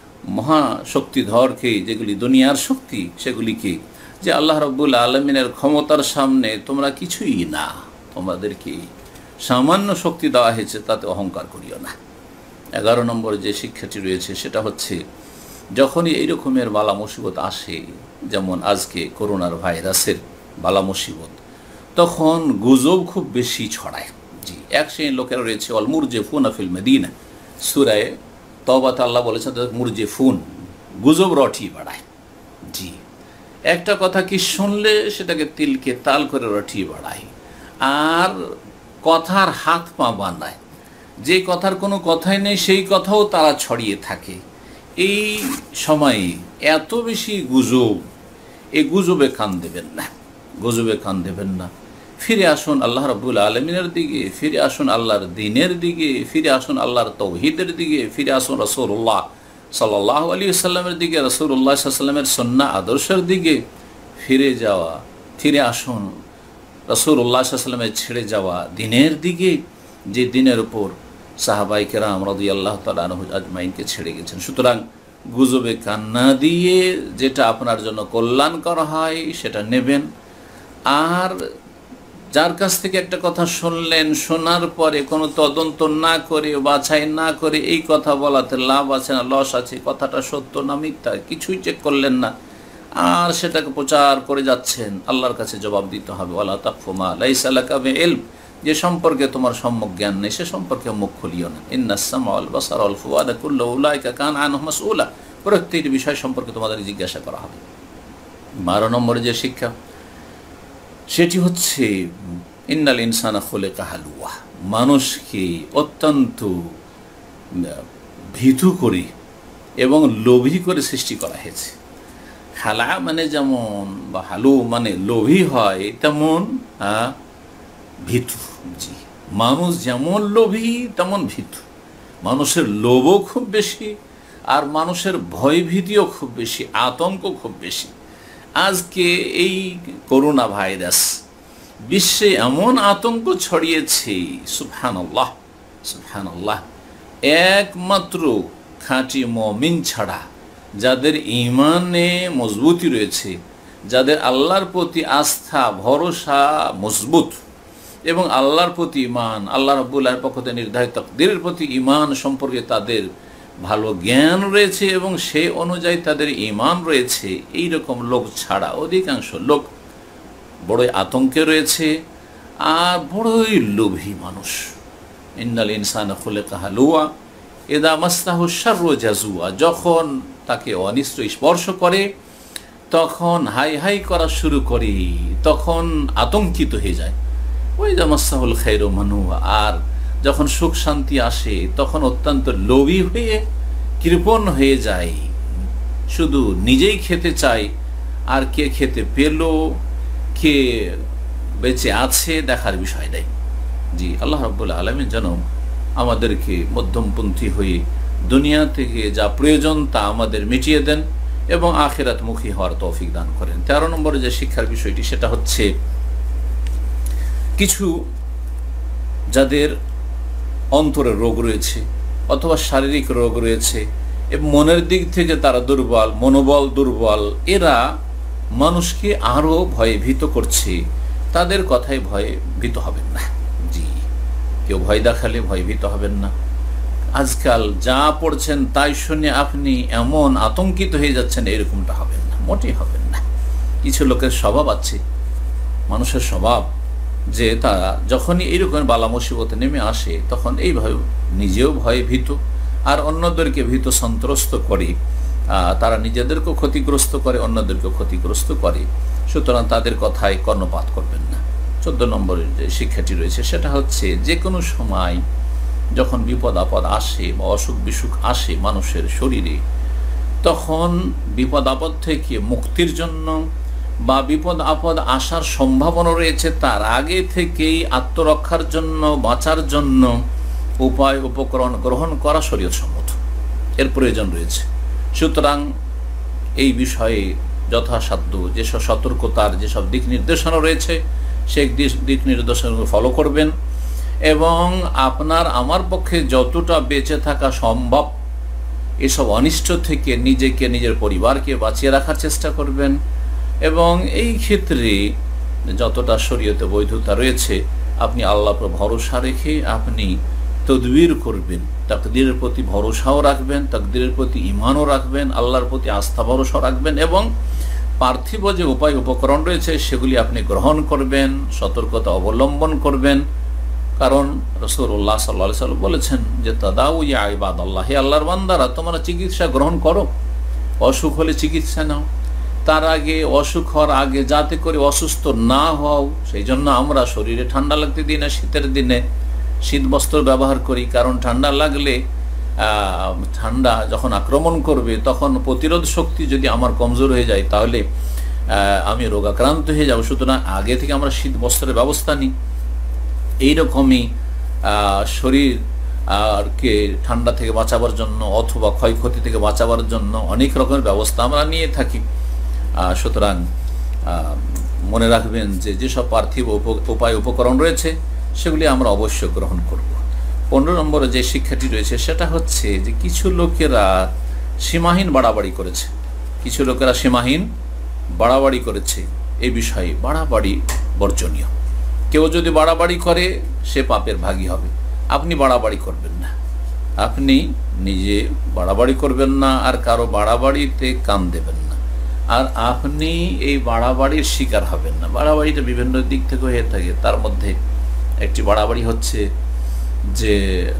মহাশক্তিধরকে, যেগুলি দুনিয়ার শক্তি, সেগুলিকে যে আল্লাহ রাব্বুল আলামিনের ক্ষমতার সামনে তোমরা কিছুই না, তোমাদেরকে সামান্য শক্তি দেওয়া হয়েছে, তাতে অহংকার করিও না। এগারো নম্বর যে শিক্ষাটি রয়েছে সেটা হচ্ছে যখনই এই রকমের বালা মুসিবত আসে, যেমন আজকে করোনার ভাইরাসের বালা মুসিবত, তখন গুজব খুব বেশি ছড়ায়। জি, এক শ্রেণীর লোকেরা রয়েছে অল মুরজিফুন ফিল মদিনা, সূরায়ে তওবাতে আল্লাহ বলেছেন মুরজিফুন, গুজব রটি বাড়ায়। জি, একটা কথা কি শুনলে সেটাকে তিলকে তাল করে রটিয়ে বাড়ায় আর কথার হাত পা বাঁধায়, যে কথার কোনো কথাই নেই সেই কথাও তারা ছড়িয়ে থাকে। এই সময়ে এত বেশি গুজব, এই গুজবে কান দেবেন না, গুজবে কান দেবেন না। ফিরে আসুন আল্লাহ রাব্বুল আলামিনের দিকে, ফিরে আসুন আল্লাহর দ্বীনের দিকে, ফিরে আসুন আল্লাহর তাওহীদের দিকে, ফিরে আসুন রাসূলুল্লাহ সাল্লাল্লাহু আলাইহি ওয়াসাল্লামের দিকে, রাসূলুল্লাহ সাল্লাল্লাহু আলাইহি ওয়াসাল্লামের সুন্নাহ আদর্শের দিকে ফিরে যাওয়া, ফিরে আসুন রাসূলুল্লাহ সাল্লাল্লাহু আলাইহি ওয়াসাল্লামের ছেড়ে যাওয়া দ্বীনের দিকে, যে দ্বীনের উপর সাহাবায়ে কেরাম রাদিয়াল্লাহু তাআলা আনহু আজমাইনকে ছেড়ে গেছেন। সুতরাং গুজবে কান না দিয়ে যেটা আপনার জন্য কল্যাণকর হয় সেটা নেবেন। আর যার কাছ থেকে একটা কথা শুনলেন, শোনার পরে কোনো তদন্ত না করে, বাছাই না করে এই কথা বলাতে লাভ আছে না লস আছে, কথাটা সত্য না মিথ্যা কিছুই চেক করলেন না, আর সেটাকে প্রচার করে যাচ্ছেন, আল্লাহর কাছে জবাব দিতে হবে। ওয়ালা তাকফু মা লাইসা লাকা বিইলম, যে সম্পর্কে তোমার সম্যক জ্ঞান নেই সে সম্পর্কে মুখ খুলিও না। ইন্নাস সামআ ওয়াল বাসারা ওয়াল ফুআদা কুল্লু উলাইকা কানা আনহু মাসউলা, প্রত্যেকটি বিষয় সম্পর্কে তোমাদের জিজ্ঞাসা করা হবে। বারো নম্বরে যে শিক্ষা সেটি হচ্ছে ইন্নাল ইনসানা খুলিকা হালুয়া, মানুষকে অত্যন্ত ভীতু করে এবং লোভী করে সৃষ্টি করা হয়েছে। হালা মানে যেমন, বা হালু মানে লোভী হয়, তেমন ভীতু। জি, মানুষ যেমন লোভী তেমন ভীতু। মানুষের লোভও খুব বেশি আর মানুষের ভয় ভীতিও খুব বেশি, আতঙ্ক খুব বেশি। আজকে এই করোনা ভাইরাস বিশ্বে এমন আতঙ্ক ছড়িয়েছে, সুবহানাল্লাহ সুবহানাল্লাহ, একমাত্র খাঁটি মুমিন ছাড়া, যাদের ঈমানে মজবুতি রয়েছে, যাদের আল্লাহর প্রতি আস্থা ভরসা মজবুত এবং আল্লাহর প্রতি ঈমান, আল্লাহ রাব্বুল আলামিনের পক্ষ থেকে নির্ধারিত তাকদীরের প্রতি ঈমান সম্পর্কে তাদের ভালো জ্ঞান রয়েছে এবং সেই অনুযায়ী তাদের ঈমান রয়েছে, এই রকম লোক ছাড়া অধিকাংশ লোক বড়ই আতঙ্কে রয়েছে আর বড়ই লোভী মানুষ। ইন্নাল ইনসানা খুলিকা হালুয়া ইযা মাসসাহু শাররু জাজুয়া, যখন তাকে অনিষ্ট স্পর্শ করে তখন হাই হাই করা শুরু করে, তখন আতঙ্কিত হয়ে যায়। ওই যা মাসসাহুল খায়রু মানুয়া, আর যখন সুখ শান্তি আসে তখন অত্যন্ত লোভী হয়ে কৃপণ হয়ে যায়, শুধু নিজেই খেতে চায় আর কে খেতে পেল, কে বেঁচে আছে দেখার বিষয় নেই। জি, আল্লাহ রাব্বুল আলামিন যেন আমাদেরকে মধ্যমপন্থী হয়ে দুনিয়া থেকে যা প্রয়োজন তা আমাদের মিটিয়ে দেন এবং আখিরাতমুখী হওয়ার তৌফিক দান করেন। তেরো নম্বরে যে শিক্ষার বিষয়টি সেটা হচ্ছে কিছু যাদের অন্তরে রোগ রয়েছে অথবা শারীরিক রোগ রয়েছে এবং মনের দিক থেকে তারা দুর্বল, মনোবল দুর্বল, এরা মানুষকে আরও ভয়ভীত করছে, তাদের কথায় ভয়ে ভীত হবেন না। জি, কেউ ভয় দেখালে ভয় ভীত হবেন না। আজকাল যা পড়ছেন তাই শুনে আপনি এমন আতঙ্কিত হয়ে যাচ্ছেন, এরকমটা হবেন না, মোটেই হবেন না। কিছু লোকের স্বভাব আছে, মানুষের স্বভাব যে তারা যখনই এইরকম বালা মুসিবতে নেমে আসে তখন এইভাবে নিজেও ভয়ে ভীত আর অন্যদেরকে ভীত সন্ত্রস্ত করে, তারা নিজেদেরকেও ক্ষতিগ্রস্ত করে, অন্যদেরকেও ক্ষতিগ্রস্ত করে। সুতরাং তাদের কথায় কর্ণপাত করবেন না। চোদ্দ নম্বরের যে শিক্ষাটি রয়েছে সেটা হচ্ছে, যে কোনো সময় যখন বিপদ আপদ আসে বা অসুখ বিসুখ আসে মানুষের শরীরে, তখন বিপদ আপদ থেকে মুক্তির জন্য বা বিপদ আপদ আসার সম্ভাবনা রয়েছে তার আগে থেকেই আত্মরক্ষার জন্য, বাঁচার জন্য উপায় উপকরণ গ্রহণ করা শরীয়তসম্মত, এর প্রয়োজন রয়েছে। সুতরাং এই বিষয়ে যথাসাধ্য যেসব সতর্কতার যেসব দিক নির্দেশনা রয়েছে সেই দিক নির্দেশনা ফলো করবেন এবং আপনার আমার পক্ষে যতটা বেঁচে থাকা সম্ভব এসব অনিষ্ট থেকে নিজেকে, নিজের পরিবারকে বাঁচিয়ে রাখার চেষ্টা করবেন এবং এই ক্ষেত্রে যতটা শরীয়তে বৈধতা রয়েছে আপনি আল্লাহর উপর ভরসা রেখে আপনি তদবির করবেন, তাকদীরের প্রতি ভরসাও রাখবেন, তাকদীরের প্রতি ঈমানও রাখবেন, আল্লাহর প্রতি আস্থা ভরসা রাখবেন এবং পার্থিব যে উপায় উপকরণ রয়েছে সেগুলি আপনি গ্রহণ করবেন, সতর্কতা অবলম্বন করবেন। কারণ রাসূলুল্লাহ সাল্লাল্লাহু আলাইহি ওয়াসাল্লাম বলেছেন যে তাদাউ ইয়া ইবাদাল্লাহ, হে আল্লাহর বান্দারা তোমরা চিকিৎসা গ্রহণ করো, অসুখ হলে চিকিৎসা নাও, তার আগে অসুখ হওয়ার আগে যাতে করে অসুস্থ না হও সেই জন্য আমরা শরীরে ঠান্ডা লাগতে দিই না, শীতের দিনে শীত বস্ত্র ব্যবহার করি। কারণ ঠান্ডা লাগলে ঠান্ডা যখন আক্রমণ করবে তখন প্রতিরোধ শক্তি যদি আমার কমজোর হয়ে যায় তাহলে আমি রোগাক্রান্ত হয়ে যাব। সুতরাং আগে থেকে আমরা শীত বস্ত্রের ব্যবস্থা নিই। এইরকমই শরীর আরকে ঠান্ডা থেকে বাঁচাবার জন্য অথবা ক্ষয়ক্ষতি থেকে বাঁচাবার জন্য অনেক রকমের ব্যবস্থা আমরা নিয়ে থাকি। সুতরাং মনে রাখবেন যে যেসব পার্থিব উপায় উপকরণ রয়েছে সেগুলি আমরা অবশ্যই গ্রহণ করব। পনেরো নম্বরে যে শিক্ষাটি রয়েছে সেটা হচ্ছে যে কিছু লোকেরা সীমাহীন বাড়াবাড়ি করেছে, কিছু লোকেরা সীমাহীন বাড়াবাড়ি করেছে। এই বিষয়ে বাড়াবাড়ি বর্জনীয়। কেউ যদি বাড়াবাড়ি করে সে পাপের ভাগী হবে। আপনি বাড়াবাড়ি করবেন না, আপনি নিজে বাড়াবাড়ি করবেন না আর কারো বাড়াবাড়িতে কান দেবেন না, আর আপনি এই বাড়াবাড়ির শিকার হবেন না। বাড়াবাড়িটা বিভিন্ন দিক থেকে হয়ে থাকে, তার মধ্যে একটি বাড়াবাড়ি হচ্ছে যে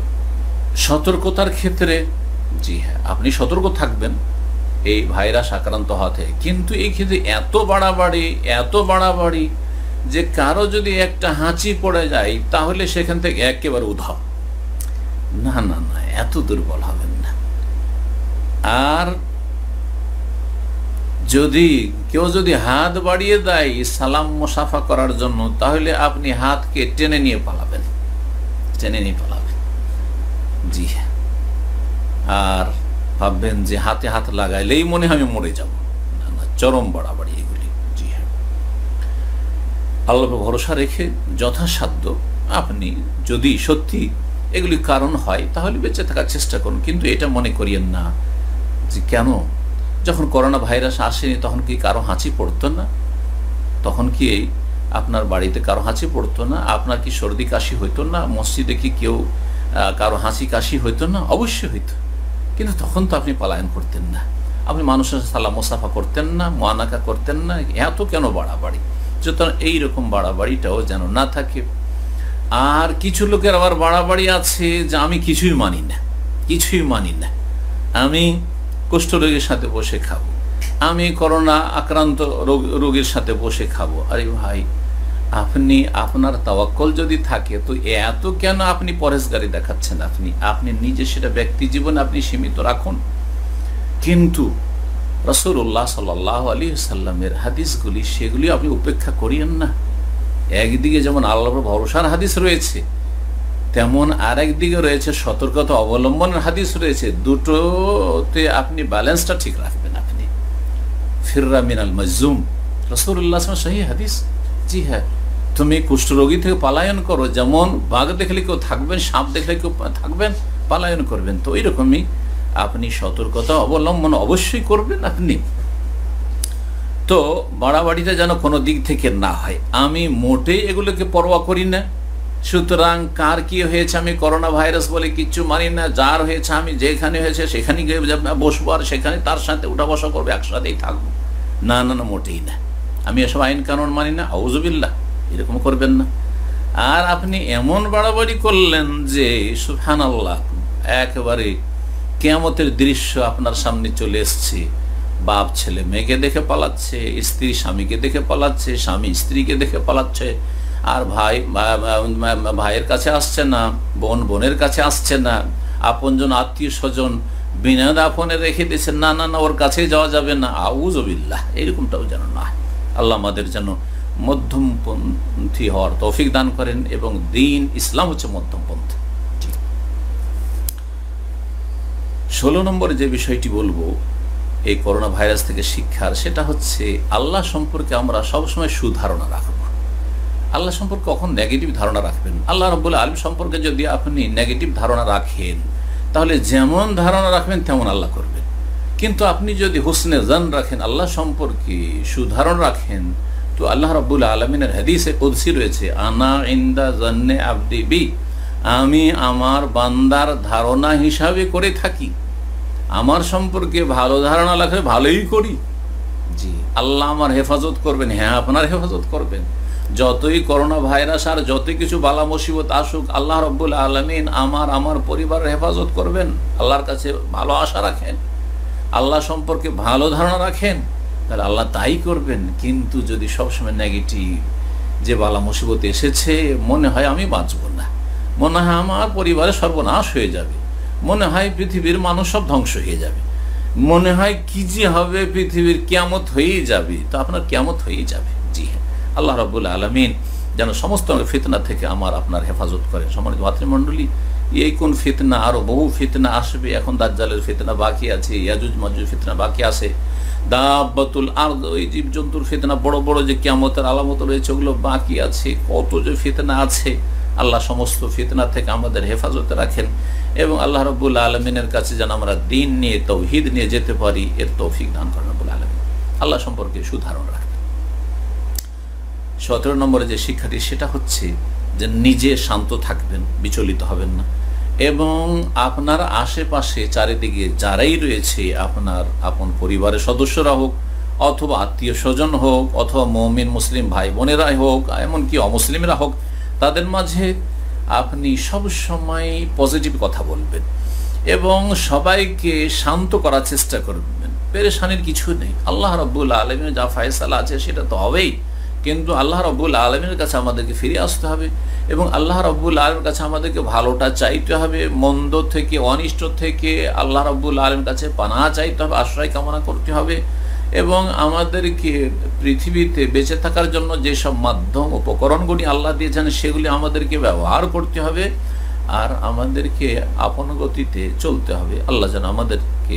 সতর্কতার ক্ষেত্রে, জি হ্যাঁ আপনি সতর্ক থাকবেন এই ভাইরাস আক্রান্ত হওয়া থেকে, কিন্তু এই ক্ষেত্রে এত বাড়াবাড়ি এত বাড়াবাড়ি যে কারো যদি একটা হাঁচি পড়ে যায় তাহলে সেখান থেকে একেবারে উধাও। না না না, এত দুর্বল হবেন না। আর যদি কেউ যদি হাত বাড়িয়ে দেয় সালাম মুসাফা করার জন্য তাহলে আপনি হাতকে টেনে নিয়ে পালাবেন, টেনে নিয়ে পালাবেন। জি হ্যাঁ, আর ভাববেন যে হাতে হাত লাগাইলেই মনে হয় আমি মরে যাব। না না, চরম বাড়াবাড়ি এগুলি। জি হ্যাঁ, আল্লাহর ভরসা রেখে যথাসাধ্য আপনি যদি সত্যি এগুলি কারণ হয় তাহলে বেঁচে থাকার চেষ্টা করুন, কিন্তু এটা মনে করিয়েন না যে কেন যখন করোনা ভাইরাস আসেনি তখন কি কারো হাঁচি পড়তো না, তখন কি আপনার বাড়িতে কারো হাঁচি পড়তো না, আপনার কি সর্দি কাশি হইতো না, মসজিদে কি কেউ কারো হাঁচি কাশি হইতো না? অবশ্যই হইতো, কিন্তু তখন তো আপনি পলায়ন করতেন না, আপনি মানুষের সালাম মুসাফা করতেন না, মুআনাকা করতেন না। এত কেন বাড়াবাড়ি? সুতরাং এইরকম বাড়াবাড়িটাও যেন না থাকে। আর কিছু লোকের আবার বাড়াবাড়ি আছে যে আমি কিছুই মানি না, কিছুই মানি না, আমি কুষ্ঠরোগীর সাথে বসে খাবো, আমি করোনা আক্রান্ত রোগ রোগীর সাথে বসে খাবো। আরে ভাই, আপনি আপনার তাওয়াক্কুল যদি থাকে তো এত কেন আপনি পরহেজগারি দেখাচ্ছেন? আপনি আপনি নিজে সেটা ব্যক্তি জীবনে আপনি সীমিত রাখুন, কিন্তু রাসূলুল্লাহ সাল্লাল্লাহু আলাইহি ওয়াসাল্লামের হাদিসগুলি সেগুলি আপনি উপেক্ষা করিয়েন না। একদিকে যেমন আল্লাহর ভরসার হাদিস রয়েছে তেমন আর একদিকে রয়েছে সতর্কতা অবলম্বনের হাদিস রয়েছে। দুটোতে আপনি ব্যালেন্সটা ঠিক রাখবেন। আপনি ফিররা মিনাল মাজুম, রাসূলুল্লাহ সাল্লাল্লাহু আলাইহি ওয়াসাল্লাম সহিহ হাদিস। জি হ্যাঁ, তুমি কুষ্ঠরোগী থেকে পালায়ন করো, যেমন বাঘ দেখলে কেউ থাকবেন, সাপ দেখলে কেউ থাকবেন, পালায়ন করবেন, তো এইরকমই আপনি সতর্কতা অবলম্বন অবশ্যই করবেন। আপনি তো বাড়াবাড়িটা যেন কোনো দিক থেকে না হয়, আমি মোটেই এগুলোকে পরোয়া করি না। সুতরাং কার কি হয়েছে আমি করোনা ভাইরাস বলে কিচ্ছু মানি না, যার হয়েছে আমি যেখানে হয়েছে সেখানে গিয়ে বসবো আর সেখানে তার সাথে উঠা বসা করবো, একসাথেই থাকবো। না না না, মোটেই না। আমি এসব আইন কানুন মানি না, আউযুবিল্লাহ, এরকম করবেন না। আর আপনি এমন বাড়াবাড়ি করলেন যে সুবহানাল্লাহ, একেবারে কিয়ামতের দৃশ্য আপনার সামনে চলে এসছে। বাপ ছেলে মেয়েকে দেখে পালাচ্ছে, স্ত্রী স্বামীকে দেখে পালাচ্ছে, স্বামী স্ত্রীকে দেখে পালাচ্ছে, আর ভাই ভাইয়ের কাছে আসছে না, বোন বোনের কাছে আসছে না, আপনজন আত্মীয় স্বজন বিনা দাফনে রেখে দিয়েছে, না না না ওর কাছে যাওয়া যাবে না, আউযুবিল্লাহ, এরকমটাও যেন না। আল্লাহ আমাদের যেন মধ্যমপন্থী হওয়ার তৌফিক দান করেন, এবং দ্বীন ইসলাম হচ্ছে মধ্যমপন্থী। ষোলো নম্বরে যে বিষয়টি বলবো এই করোনা ভাইরাস থেকে শিক্ষার, সেটা হচ্ছে আল্লাহ সম্পর্কে আমরা সবসময় সুধারণা রাখবো। আল্লাহ সম্পর্কে কখন নেগেটিভ ধারণা রাখবেন? আল্লাহ রাব্বুল আলামিন সম্পর্কে যদি আপনি নেগেটিভ ধারণা রাখেন, তাহলে যেমন ধারণা রাখবেন তেমন আল্লাহ করবেন। কিন্তু আপনি যদি হুসনে জান রাখেন, আল্লাহ সম্পর্কে সুধারণা রাখেন, তো আল্লাহ রাব্বুল আলামিনের হাদিসে কুদসি রয়েছে, আনা ইনদা জান্নে আবদি বি, আমি আমার বান্দার ধারণা হিসাবে করে থাকি। আমার সম্পর্কে ভালো ধারণা রাখলে ভালোই করি। জি, আল্লাহ আমার হেফাজত করবেন, হ্যাঁ আপনার হেফাজত করবেন। যতই করোনা ভাইরাস আর যতই কিছু বালা মুসিবত আসুক, আল্লাহ রাব্বুল আলামিন আমার আমার পরিবারের হেফাজত করবেন। আল্লাহর কাছে ভালো আশা রাখেন, আল্লাহ সম্পর্কে ভালো ধারণা রাখেন, তাহলে আল্লাহ তাই করবেন। কিন্তু যদি সবসময় নেগেটিভ, যে বালা মুসিবত এসেছে মনে হয় আমি বাঁচব না, মনে হয় আমার পরিবারের সর্বনাশ হয়ে যাবে, মনে হয় পৃথিবীর মানুষ সব ধ্বংস হয়ে যাবে, মনে হয় কি যে হবে, পৃথিবীর কিয়ামত হয়েই যাবে, তো আপনার কিয়ামত হয়েই যাবে। জি হ্যাঁ, আল্লাহ রাব্বুল আলামিন যেন সমস্ত ফিতনা থেকে আমার আপনার হেফাজত করেন। সম্মানিত ভাতৃমণ্ডলী, এই কোন ফিতনা, আরো বহু ফিতনা আসবে। এখন দাজ্জালের ফিতনা বাকি আছে, ইয়াজুজ মাজুজ ফিতনা বাকি আছে, দাব্বাতুল আরদ, ওই জীবজন্তুর ফিতনা, বড় বড় যে কিয়ামতের আলামত রয়েছে ওগুলো বাকি আছে, কত যে ফিতনা আছে। আল্লাহ সমস্ত ফিতনা থেকে আমাদের হেফাজতে রাখেন, এবং আল্লাহ রাব্বুল আলামিনের কাছে যেন আমরা দ্বীন নিয়ে, তাওহীদ নিয়ে যেতে পারি, এর তৌফিক দান করেন রাব্বুল আলামিন। আল্লাহ সম্পর্কে সুধারণা রাখবেন। সতেরো নম্বরে যে শিক্ষাটি, সেটা হচ্ছে যে নিজে শান্ত থাকবেন, বিচলিত হবেন না, এবং আপনার আশেপাশে চারিদিকে যারাই রয়েছে, আপনার আপন পরিবারের সদস্যরা হোক, অথবা আত্মীয় স্বজন হোক, অথবা মুমিন মুসলিম ভাই বোনেরাই হোক, এমনকি অমুসলিমরা হোক, তাদের মাঝে আপনি সব সময় পজিটিভ কথা বলবেন এবং সবাইকে শান্ত করার চেষ্টা করবেন। পেরেশানির কিছু নেই, আল্লাহ রাব্বুল আলামিনের যা ফয়সালা আছে সেটা তো হবেই, কিন্তু আল্লাহ রাব্বুল আলামিনের কাছে আমাদেরকে ফিরে আসতে হবে, এবং আল্লাহ রাব্বুল আলামিনের কাছে আমাদেরকে ভালোটা চাইতে হবে, মন্দ থেকে, অনিষ্ট থেকে আল্লাহ রাব্বুল আলামিনের কাছে পানাহ চাইতে হবে, আশ্রয় কামনা করতে হবে, এবং আমাদেরকে পৃথিবীতে বেঁচে থাকার জন্য যেসব মাধ্যম উপকরণগুলি আল্লাহ দিয়েছেন সেগুলি আমাদেরকে ব্যবহার করতে হবে, আর আমাদেরকে আপন গতিতে চলতে হবে। আল্লাহ যেন আমাদেরকে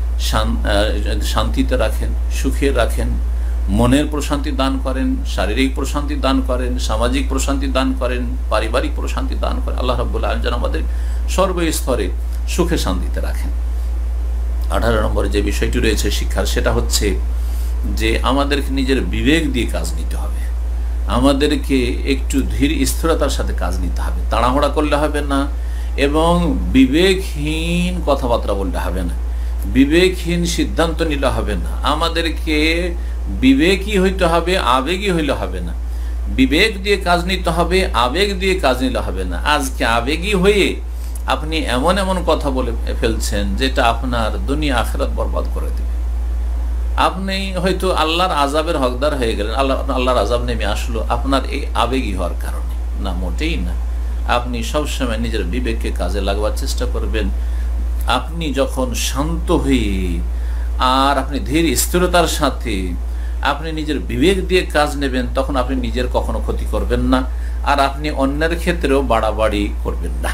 শান্তিতে রাখেন, সুখে রাখেন, মনের প্রশান্তি দান করেন, শারীরিক প্রশান্তি দান করেন, সামাজিক প্রশান্তি দান করেন, পারিবারিক প্রশান্তি দান করেন। আল্লাহ রাব্বুল আলামিন যেন আমাদের সর্বস্তরে সুখে শান্তিতে রাখেন। আঠারো নম্বরে যে বিষয়টি রয়েছে শিক্ষার, সেটা হচ্ছে যে আমাদেরকে নিজের বিবেক দিয়ে কাজ নিতে হবে, আমাদেরকে একটু ধীর স্থিরতার সাথে কাজ নিতে হবে, তাড়াহুড়া করলে হবে না, এবং বিবেকহীন কথাবার্তা বললে হবে না, বিবেকহীন সিদ্ধান্ত নিলে হবে না, আমাদেরকে বিবেকই হইতে হবে, আবেগী হইলে হবে না। বিবেক দিয়ে কাজ নিতে হবে, আবেগ দিয়ে কাজ নিলে হবে না। আজকে আবেগী হয়ে আপনি এমন এমন কথা বলে ফেলছেন যেটা আপনার দুনিয়া আখিরাত বরবাদ করে দেবে। আপনি হয়তো আল্লাহর আযাবের হকদার হয়ে গেলেন, আল্লাহ আল্লাহর আযাব নেমে আসলো আপনার এই আবেগী হওয়ার কারণে। না, মোটেই না। আপনি সবসময় নিজের বিবেককে কাজে লাগাবার চেষ্টা করবেন। আপনি যখন শান্ত হয়ে আর আপনি ধীর স্থিরতার সাথে আপনি নিজের বিবেক দিয়ে কাজ নেবেন, তখন আপনি নিজের কখনো ক্ষতি করবেন না, আর আপনি অন্যের ক্ষেত্রেও বাড়াবাড়ি করবেন না।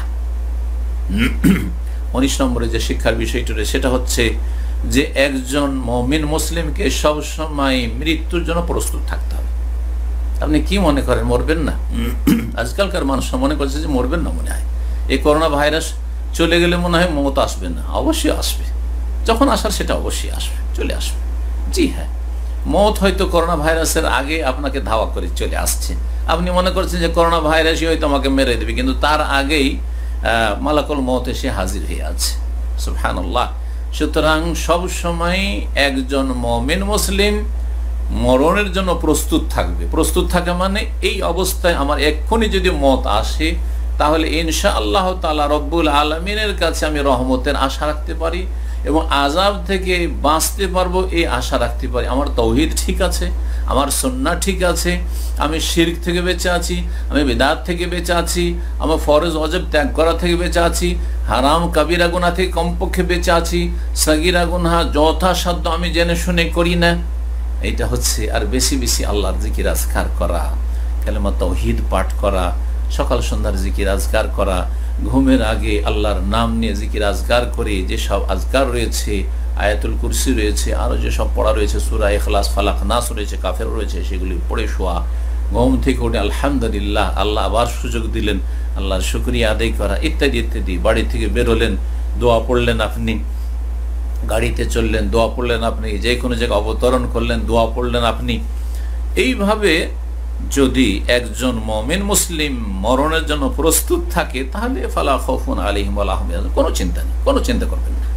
উনিশ নম্বরে যে শিক্ষার বিষয়টি রয়েছে সেটা হচ্ছে যে একজন মুমিন মুসলিমকে সবসময় মৃত্যুর জন্য প্রস্তুত থাকতে হবে। আপনি কি মনে করেন মরবেন না? আজকালকার মানুষ মনে করছে যে মরবেন না, মনে হয় এই করোনা ভাইরাস চলে গেলে মনে হয় মমতা আসবে না। অবশ্যই আসবে, যখন আসার সেটা অবশ্যই আসবে, চলে আসবে। জি হ্যাঁ, মত হয়তো করোনা ভাইরাসের আগে আপনাকে ধাওয়া করে চলে আসছে, আপনি মনে করছেন যে করোনা ভাইরাসই হয়তো আমাকে মেরে দেবে, কিন্তু তার আগেই মালাকুল মত এসে হাজির হয়ে আছে। সুবহানাল্লাহ। সুতরাং সব সময় একজন মুমিন মুসলিম মরণের জন্য প্রস্তুত থাকবে। প্রস্তুত থাকা মানে এই অবস্থায় আমার এক্ষুনি যদি মত আসে তাহলে ইনশাআল্লাহ তাআলা রব্বুল আলামিনের কাছে আমি রহমতের আশা রাখতে পারি এবং আযাব থেকে বাঁচতে পারবো এই আশা রাখতে পারি। আমার তাওহীদ ঠিক আছে, আমার সুন্নাহ ঠিক আছে, আমি শিরক থেকে বেঁচে আছি, আমি বিদআত থেকে বেঁচে আছি, আমার ফরজ ওয়াজিব ত্যাগ করা থেকে বেঁচে আছি, হারাম কাবিরা গুনাহ থেকে কমপক্ষে বেঁচে আছি, সাগীরা গুনাহ যথাসাধ্য আমি জেনে শুনে করি না। এইটা হচ্ছে আর বেশি বেশি আল্লাহর জিকির আজকার করা, কালেমা তাওহীদ পাঠ করা, সকাল সন্ধ্যার জিকির আজকার করা, ঘুমের আগে আল্লাহর নাম নিয়ে জিকির আজকার করে যেসব আজকার রয়েছে, আয়াতুল কুরসি রয়েছে, আরও যেসব পড়া রয়েছে, সূরা ইখলাস, ফালাক, নাস রয়েছে, কাফের রয়েছে, সেগুলি পড়ে শোয়া, ঘুম থেকে উঠে আলহামদুলিল্লাহ আল্লাহ আবার সুযোগ দিলেন আল্লাহর শুকরিয়া আদায় করা, ইত্যাদি ইত্যাদি। বাড়ি থেকে বেরোলেন, দোয়া পড়লেন, আপনি গাড়িতে চললেন, দোয়া পড়লেন, আপনি যে কোনো জায়গায় অবতরণ করলেন, দোয়া পড়লেন আপনি। এইভাবে যদি একজন মুমিন মুসলিম মরণের জন্য প্রস্তুত থাকে তাহলে ফালা খাউফুন আলাইহিম ওয়ালা হুম ইয়াহজানুন, কোনো চিন্তা নেই, কোনো চিন্তা করবেন না।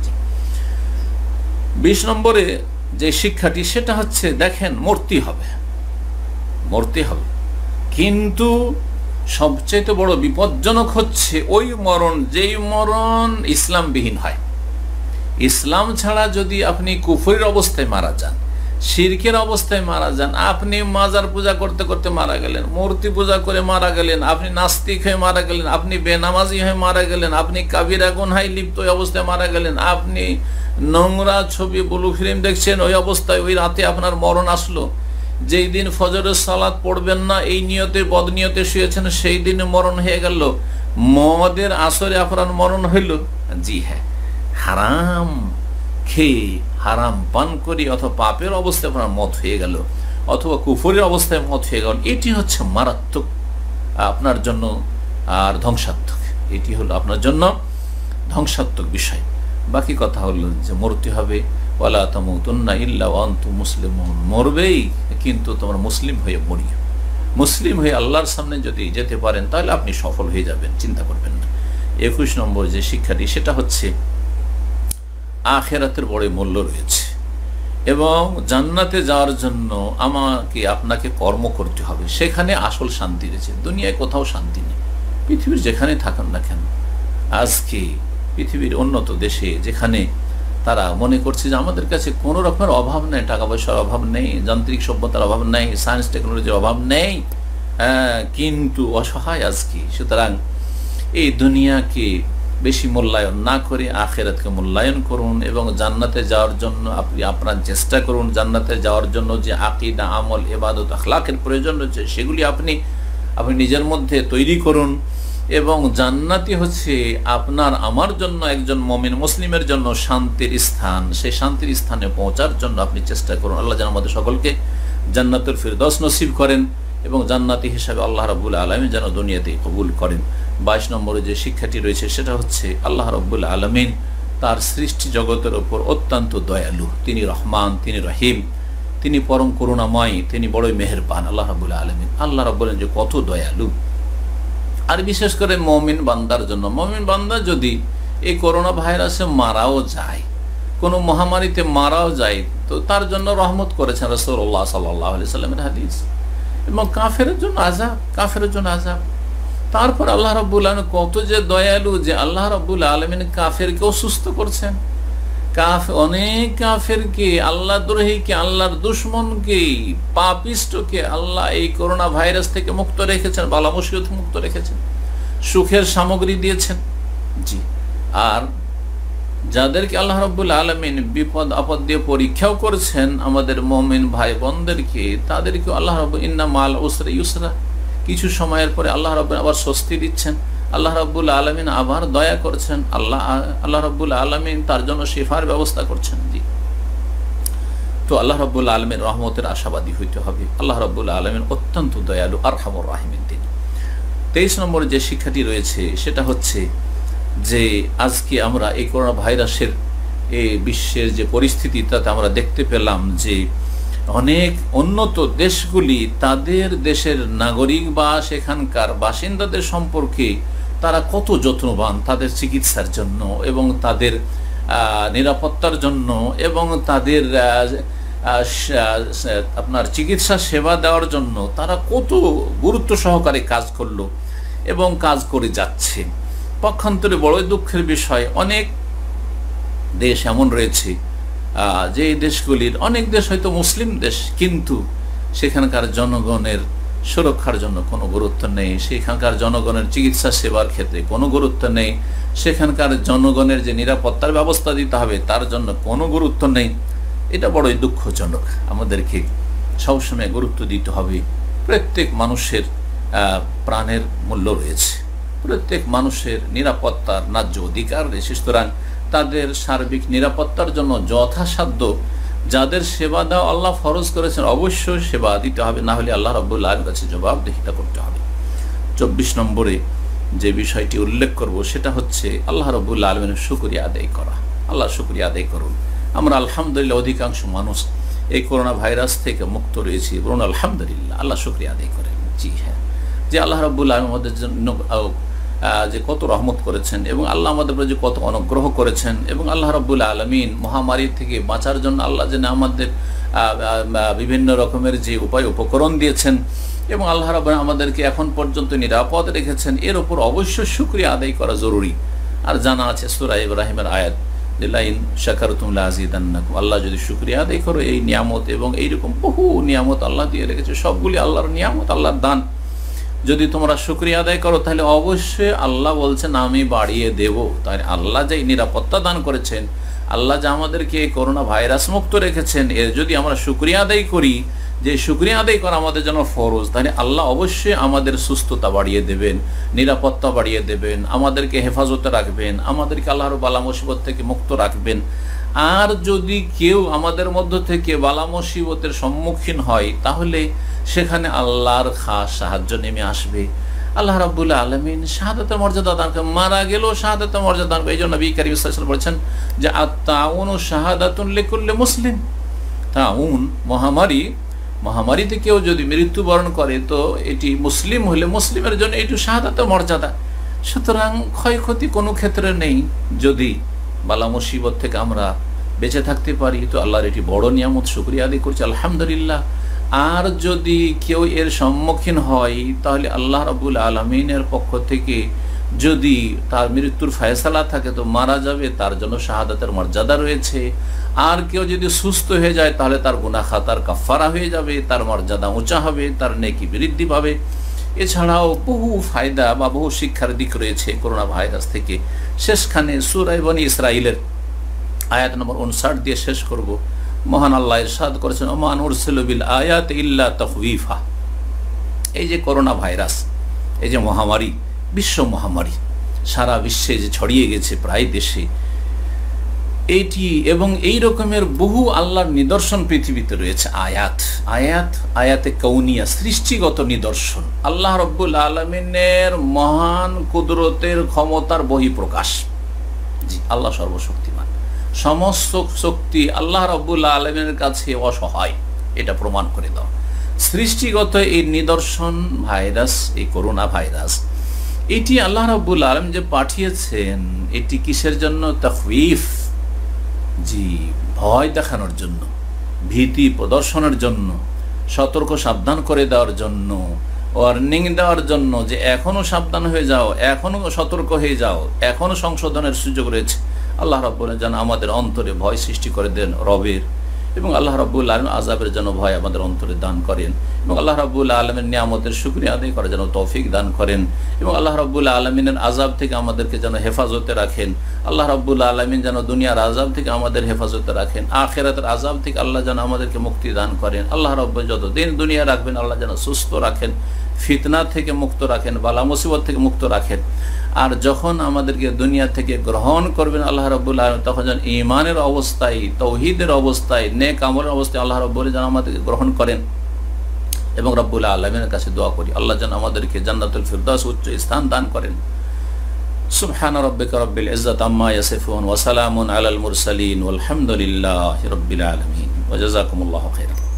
বিশ নম্বরে যে শিক্ষাটি সেটা হচ্ছে, দেখেন মরতে হবে, মরতে হবে, কিন্তু সবচেয়ে বড় বিপজ্জনক হচ্ছে ওই মরণ যেই মরণ ইসলামবিহীন হয়। ইসলাম ছাড়া যদি আপনি কুফরের অবস্থায় মারা যান, শিরকের অবস্থায় মারা যান, আপনি মাজার পূজা করতে করতে মারা গেলেন, মূর্তি পূজা করে মারা গেলেন, আপনি নাস্তিক হয়ে মারা গেলেন, আপনি বেনামাজি হয়ে মারা গেলেন, আপনি কাবিরা গুনহায় লিপ্ত ওই অবস্থায় মারা গেলেন, আপনি নোংরা ছবি ব্লু ফিল্ম দেখছেন ওই অবস্থায়, ওই রাতে আপনার মরণ আসলো, যেই দিন ফজরের সালাত পড়বেন না এই নিয়তে বদ নিয়তে শুয়েছেন সেই দিনে মরণ হয়ে গেল, মদের আসরে আপনার মরণ হইল, জি হ্যাঁ, হারাম খেয়ে হারাম পান করি অথবা পাপের অবস্থায় আপনার মত হয়ে গেল অথবা কুফরের অবস্থায় মত হয়ে গেল, এটি হচ্ছে মারাত্মক আপনার জন্য আর ধ্বংসাত্মক, এটি হলো আপনার জন্য ধ্বংসাত্মক বিষয়। বাকি কথা হলো যে মরতে হবে, ওয়ালা তামুতুন্না ইল্লা ওয়া আনতুম মুসলিমুন, মরবেই কিন্তু তোমরা মুসলিম হয়ে মরিও। মুসলিম হয়ে আল্লাহর সামনে যদি যেতে পারেন তাহলে আপনি সফল হয়ে যাবেন, চিন্তা করবেন না। একুশ নম্বর যে শিক্ষাটি সেটা হচ্ছে আখিরাতের বড় মূল্য রয়েছে এবং জান্নাতে যাওয়ার জন্য আমাকে আপনাকে কর্ম করতে হবে, সেখানে আসল শান্তি রয়েছে। দুনিয়ায় কোথাও শান্তি নেই, পৃথিবীর যেখানে থাকুন না কেন। আজকে পৃথিবীর উন্নত দেশে যেখানে তারা মনে করছে যে আমাদের কাছে কোনো রকমের অভাব নেই, টাকা পয়সার অভাব নেই, যান্ত্রিক সভ্যতার অভাব নেই, সায়েন্স টেকনোলজির অভাব নেই, কিন্তু অসহায় আজকে। সুতরাং এই দুনিয়াকে বেশি মূল্যায়ন না করে আখিরাতকে মূল্যায়ন করুন এবং জান্নাতে যাওয়ার জন্য আপনি আপনার চেষ্টা করুন। জান্নাতে যাওয়ার জন্য যে আকীদা, আমল, ইবাদত, আখলাকের প্রয়োজন রয়েছে সেগুলি আপনি আপনি নিজের মধ্যে তৈরি করুন এবং জান্নাতি হচ্ছে আপনার আমার জন্য, একজন মুমিন মুসলিমের জন্য শান্তির স্থান। সেই শান্তির স্থানে পৌঁছার জন্য আপনি চেষ্টা করুন। আল্লাহ যেন আমাদের সকলকে জান্নাতুল ফিরদৌস নসিব করেন এবং জান্নাতি হিসাবে আল্লাহ রাব্বুল আলামিন যেন দুনিয়াতে কবুল করেন। বাইশ নম্বরে যে শিক্ষাটি রয়েছে সেটা হচ্ছে আল্লাহ রাব্বুল আলামিন তার সৃষ্টি জগতের ওপর অত্যন্ত দয়ালু, তিনি রহমান, তিনি রহিম, তিনি পরম করুণাময়, তিনি বড়ই মেহেরবান। আল্লাহ রাব্বুল আলামিন, আল্লাহ রাব্বুল আলামিন যে কত দয়ালু। আর বিশেষ করে মুমিন বান্দার জন্য, মুমিন বান্দা যদি এই করোনা ভাইরাসে মারাও যায়, কোনো মহামারীতে মারাও যায়, তো তার জন্য রহমত করেছেন রাসূলুল্লাহ সাল্লাল্লাহু আলাইহি সাল্লামের হাদিস। এবং কাফেরের জন্য আযাব, কাফেরের জন্য আযাব। তারপর আল্লাহ রাব্বুল আলামিন কত যে দয়ালু যে আল্লাহ রাব্বুল আলামিন কাফেরকেও সুস্থ করছেন। কাফ অনেক কাফেরকে, আল্লাহ দ্রোহীকে, আল্লাহর দুশমনকে, পাপিষ্টকে আল্লাহ এই করোনা ভাইরাস থেকে মুক্ত রেখেছেন, বালা মুসিবত মুক্ত রেখেছেন, সুখের সামগ্রী দিয়েছেন। জি, আর যাদেরকে আল্লাহ রাব্বুল আলামিন বিপদ আপদ দিয়ে পরীক্ষাও করেছেন আমাদের মুমিন ভাই বোনদেরকে, তাদেরকে আল্লাহ রাব্বুল ইন্না মাল উসরি ইউসরা, কিছু সময়ের পরে আল্লাহ রাব্বুল আবার স্বস্তি দিচ্ছেন, আল্লাহ রাব্বুল আলামিন আবার দয়া করছেন, আল্লাহ আল্লাহ রাব্বুল আলামিন তার জন্য শিফার ব্যবস্থা করছেন। জি, তো আল্লাহ রাব্বুল আলামিন রহমতের আশাবাদী হইতে হবে। আল্লাহ রাব্বুল আলামিন অত্যন্ত দয়ালু, আরহামুর রাহিমিন তিনি। তেইশ নম্বরে যে শিক্ষাটি রয়েছে সেটা হচ্ছে যে আজকে আমরা এই করোনা ভাইরাসের এই বিশ্বের যে পরিস্থিতি তাতে আমরা দেখতে পেলাম যে অনেক উন্নত দেশগুলি তাদের দেশের নাগরিক বা সেখানকার বাসিন্দাদের সম্পর্কে তারা কত যত্নবান তাদের চিকিৎসার জন্য এবং তাদের নিরাপত্তার জন্য এবং তাদের আপনার চিকিৎসা সেবা দেওয়ার জন্য তারা কত গুরুত্ব সহকারে কাজ করলো এবং কাজ করে যাচ্ছে। পক্ষান্তরে বড়ই দুঃখের বিষয়, অনেক দেশ এমন রয়েছে যে এই দেশগুলির অনেক দেশ হয়তো মুসলিম দেশ, কিন্তু সেখানকার জনগণের সুরক্ষার জন্য কোনো গুরুত্ব নেই, সেখানকার জনগণের চিকিৎসা সেবার ক্ষেত্রে কোনো গুরুত্ব নেই, সেখানকার জনগণের যে নিরাপত্তার ব্যবস্থা দিতে হবে তার জন্য কোনো গুরুত্ব নেই। এটা বড়ই দুঃখজনক। আমাদেরকে সবসময় গুরুত্ব দিতে হবে। প্রত্যেক মানুষের প্রাণের মূল্য রয়েছে, প্রত্যেক মানুষের নিরাপত্তার ন্যায্য অধিকার রয়েছে। সুতরাং তাদের সার্বিক নিরাপত্তার জন্য যথাসাধ্য যাদের সেবা দেওয়া আল্লাহ ফরজ করেছেন অবশ্যই সেবা দিতে হবে, না হলে আল্লাহ রাব্বুল আলামিনের কাছে জবাবদিহিতা করতে হবে। চব্বিশ নম্বরে যে বিষয়টি উল্লেখ করব সেটা হচ্ছে আল্লাহ রাব্বুল আলামিনের শুকরিয়া আদায় করা। আল্লাহ শুকরিয়া আদায় করুন। আমরা আলহামদুলিল্লাহ অধিকাংশ মানুষ এই করোনা ভাইরাস থেকে মুক্ত রয়েছি, বলুন আলহামদুলিল্লাহ, আল্লাহ শুকরিয়া আদায় করেন। জি হ্যাঁ, যে আল্লাহ রাব্বুল আলামিন আমাদের জন্য যে কত রহমত করেছেন এবং আল্লাহ আমাদের উপরে যে কত অনুগ্রহ করেছেন এবং আল্লাহ রাব্বুল আলামিন মহামারী থেকে বাঁচার জন্য আল্লাহ যেন আমাদের বিভিন্ন রকমের যে উপায় উপকরণ দিয়েছেন এবং আল্লাহ রাব্বুল আমাদেরকে এখন পর্যন্ত নিরাপদ রেখেছেন, এর উপর অবশ্যই শুকরিয়া আদায় করা জরুরি। আর জানা আছে সূরা ইব্রাহিমের আয়াত, লাইন শাকারতুম লাযিদান্নাকুম, আল্লাহ যদি শুকরিয়া আদায় করো এই নিয়ামত এবং এইরকম বহু নিয়ামত আল্লাহ দিয়ে রেখেছে, সবগুলি আল্লাহর নিয়ামত, আল্লাহর দান, যদি তোমরা শুকরিয়া আদায় করো তাহলে অবশ্যই আল্লাহ বলছেন আমি বাড়িয়ে দেব। তাই আল্লাহ যে নিরাপত্তা দান করেছেন, আল্লাহ যে আমাদেরকে করোনা ভাইরাস মুক্ত রেখেছেন, এর যদি আমরা শুকরিয়া আদায় করি, যে শুকরিয়া আদায় করা আমাদের জন্য ফরজ, তাহলে আল্লাহ অবশ্যই আমাদের সুস্থতা বাড়িয়ে দেবেন, নিরাপত্তা বাড়িয়ে দেবেন, আমাদেরকে হেফাজতে রাখবেন, আমাদেরকে আল্লাহর বালা মুসিবত থেকে মুক্ত রাখবেন। আর যদি কেউ আমাদের মধ্য থেকে বালা মুসিবতের সম্মুখীন হয় তাহলে সেখানে আল্লাহর খাস সাহায্য নেমে আসবে। আল্লাহ রাব্বুল আলামিন শাহাদাতের মর্যাদা দান করেন, মারা গেলেও শাহাদাতের মর্যাদা দান করেন। এই জন্য নবী কারীম সাল্লাল্লাহু আলাইহি ওয়াসাল্লাম বলেছেন যে আত-তাউনু শাহাদাতুন লিকুল্লি মুসলিম। তাউন মহামারী, মহামারীতে কেউ যদি মৃত্যুবরণ করে তো এটি মুসলিম হলে মুসলিমের জন্য এটি শাহাদাতের মর্যাদা। সুতরাং ক্ষয়ক্ষতি কোনো ক্ষেত্রে নেই। যদি বালা মুসিবত থেকে আমরা বেঁচে থাকতে পারি তো আল্লাহর এটি বড় নিয়ামত, শুকরিয়া আদায় করছি আলহামদুলিল্লাহ। আর যদি কেউ এর সম্মুখীন হয় তাহলে আল্লাহ রাব্বুল আলামিনের পক্ষ থেকে যদি তার মৃত্যুর ফয়সালা থাকে তো মারা যাবে, তার জন্য শাহাদাতের মর্যাদা রয়েছে। আর কেউ যদি সুস্থ হয়ে যায় তাহলে তার গুনাহ খাতার কাফারা হয়ে যাবে, তার মর্যাদা উঁচা হবে, তার নেকি বৃদ্ধি পাবে। এছাড়াও বহু ফায়দা বা বহু শিক্ষার দিক রয়েছে করোনা ভাইরাস থেকে। শেষখানে সূরা বনী ইসরাঈলের আয়াত নম্বর উনষাট দিয়ে শেষ করব। মহান আল্লাহ ইরশাদ করেছেন ওমা নুরসিলু বিল আয়াতি ইল্লা তাখওয়িফা। এই যে করোনা ভাইরাস, এই যে মহামারী, বিশ্ব মহামারী সারা বিশ্বে যে ছড়িয়ে গেছে প্রায় দেশে, এইটি এবং এই রকমের বহু আল্লাহর নিদর্শন পৃথিবীতে রয়েছে। আয়াত আয়াত আয়াতে কৌনিয়া, সৃষ্টিগত নিদর্শন, আল্লাহ রাব্বুল আলামিনের মহান কুদরতের ক্ষমতার বহিঃপ্রকাশ। জি, আল্লাহ সর্বশক্তিমান, সমস্ত শক্তি আল্লাহ রাব্বুল আলামিনের কাছে অসহায়, এটা প্রমাণ করে দাও। সৃষ্টিগত এই নিদর্শন ভাইরাস, এই করোনা ভাইরাস, এটি আল্লাহ রাব্বুল আলামিন যে পাঠিয়েছেন এটি কিসের জন্য? তাখওয়িফ, জি, ভয় দেখানোর জন্য, ভীতি প্রদর্শনের জন্য, সতর্ক সাবধান করে দেওয়ার জন্য, ওয়ার্নিং দেওয়ার জন্য যে এখনো সাবধান হয়ে যাও, এখনো সতর্ক হয়ে যাও, এখনো সংশোধনের সুযোগ রয়েছে। আল্লাহ রাব্বুল আলামিন যেন আমাদের অন্তরে ভয় সৃষ্টি করে দেন রবের, এবং আল্লাহ রাব্বুল আলামিন আযাবের জন্য ভয় আমাদের অন্তরে দান করেন, এবং আল্লাহ রাব্বুল আলামিনের নিয়ামতের শুকরিয়া আদায় করার জন্য তৌফিক দান করেন, এবং আল্লাহ রাব্বুল আলামিনের আযাব থেকে আমাদেরকে যেন হেফাজতে রাখেন। আল্লাহ রাব্বুল আলামিন যেন দুনিয়ার আযাব থেকে আমাদের হেফাজতে রাখেন, আখিরাতের আযাব থেকে আল্লাহ যেন আমাদেরকে মুক্তি দান করেন। আল্লাহ রাব্বুল যতদিন দুনিয়া রাখবেন আল্লাহ যেন সুস্থ রাখেন, ফিতনা থেকে মুক্ত রাখেন, বালা মুসিবত থেকে মুক্ত রাখেন। আর যখন আমাদেরকে দুনিয়া থেকে গ্রহণ করবেন আল্লাহ রাব্বুল আলামিন, তখন যেন ঈমানের অবস্থায়, তৌহিদের অবস্থায়, নেক আমলের অবস্থায় আল্লাহ রাব্বুল যেন আমাদেরকে গ্রহণ করেন। এবং রাব্বুল আলামিনের কাছে দোয়া করি আল্লাহ যেন আমাদেরকে জান্নাতুল ফিরদাউস উচ্চ স্থান দান করেন। সুবহান রাব্বিকা রাব্বিল ইজ্জাতি আম্মা ইয়াসিফুন ওয়া সালামুন আলাল মুরসালিন ওয়াল হামদুলিল্লাহি রাব্বিল আলামিন ওয়া জাযাকুমুল্লাহু খাইরান।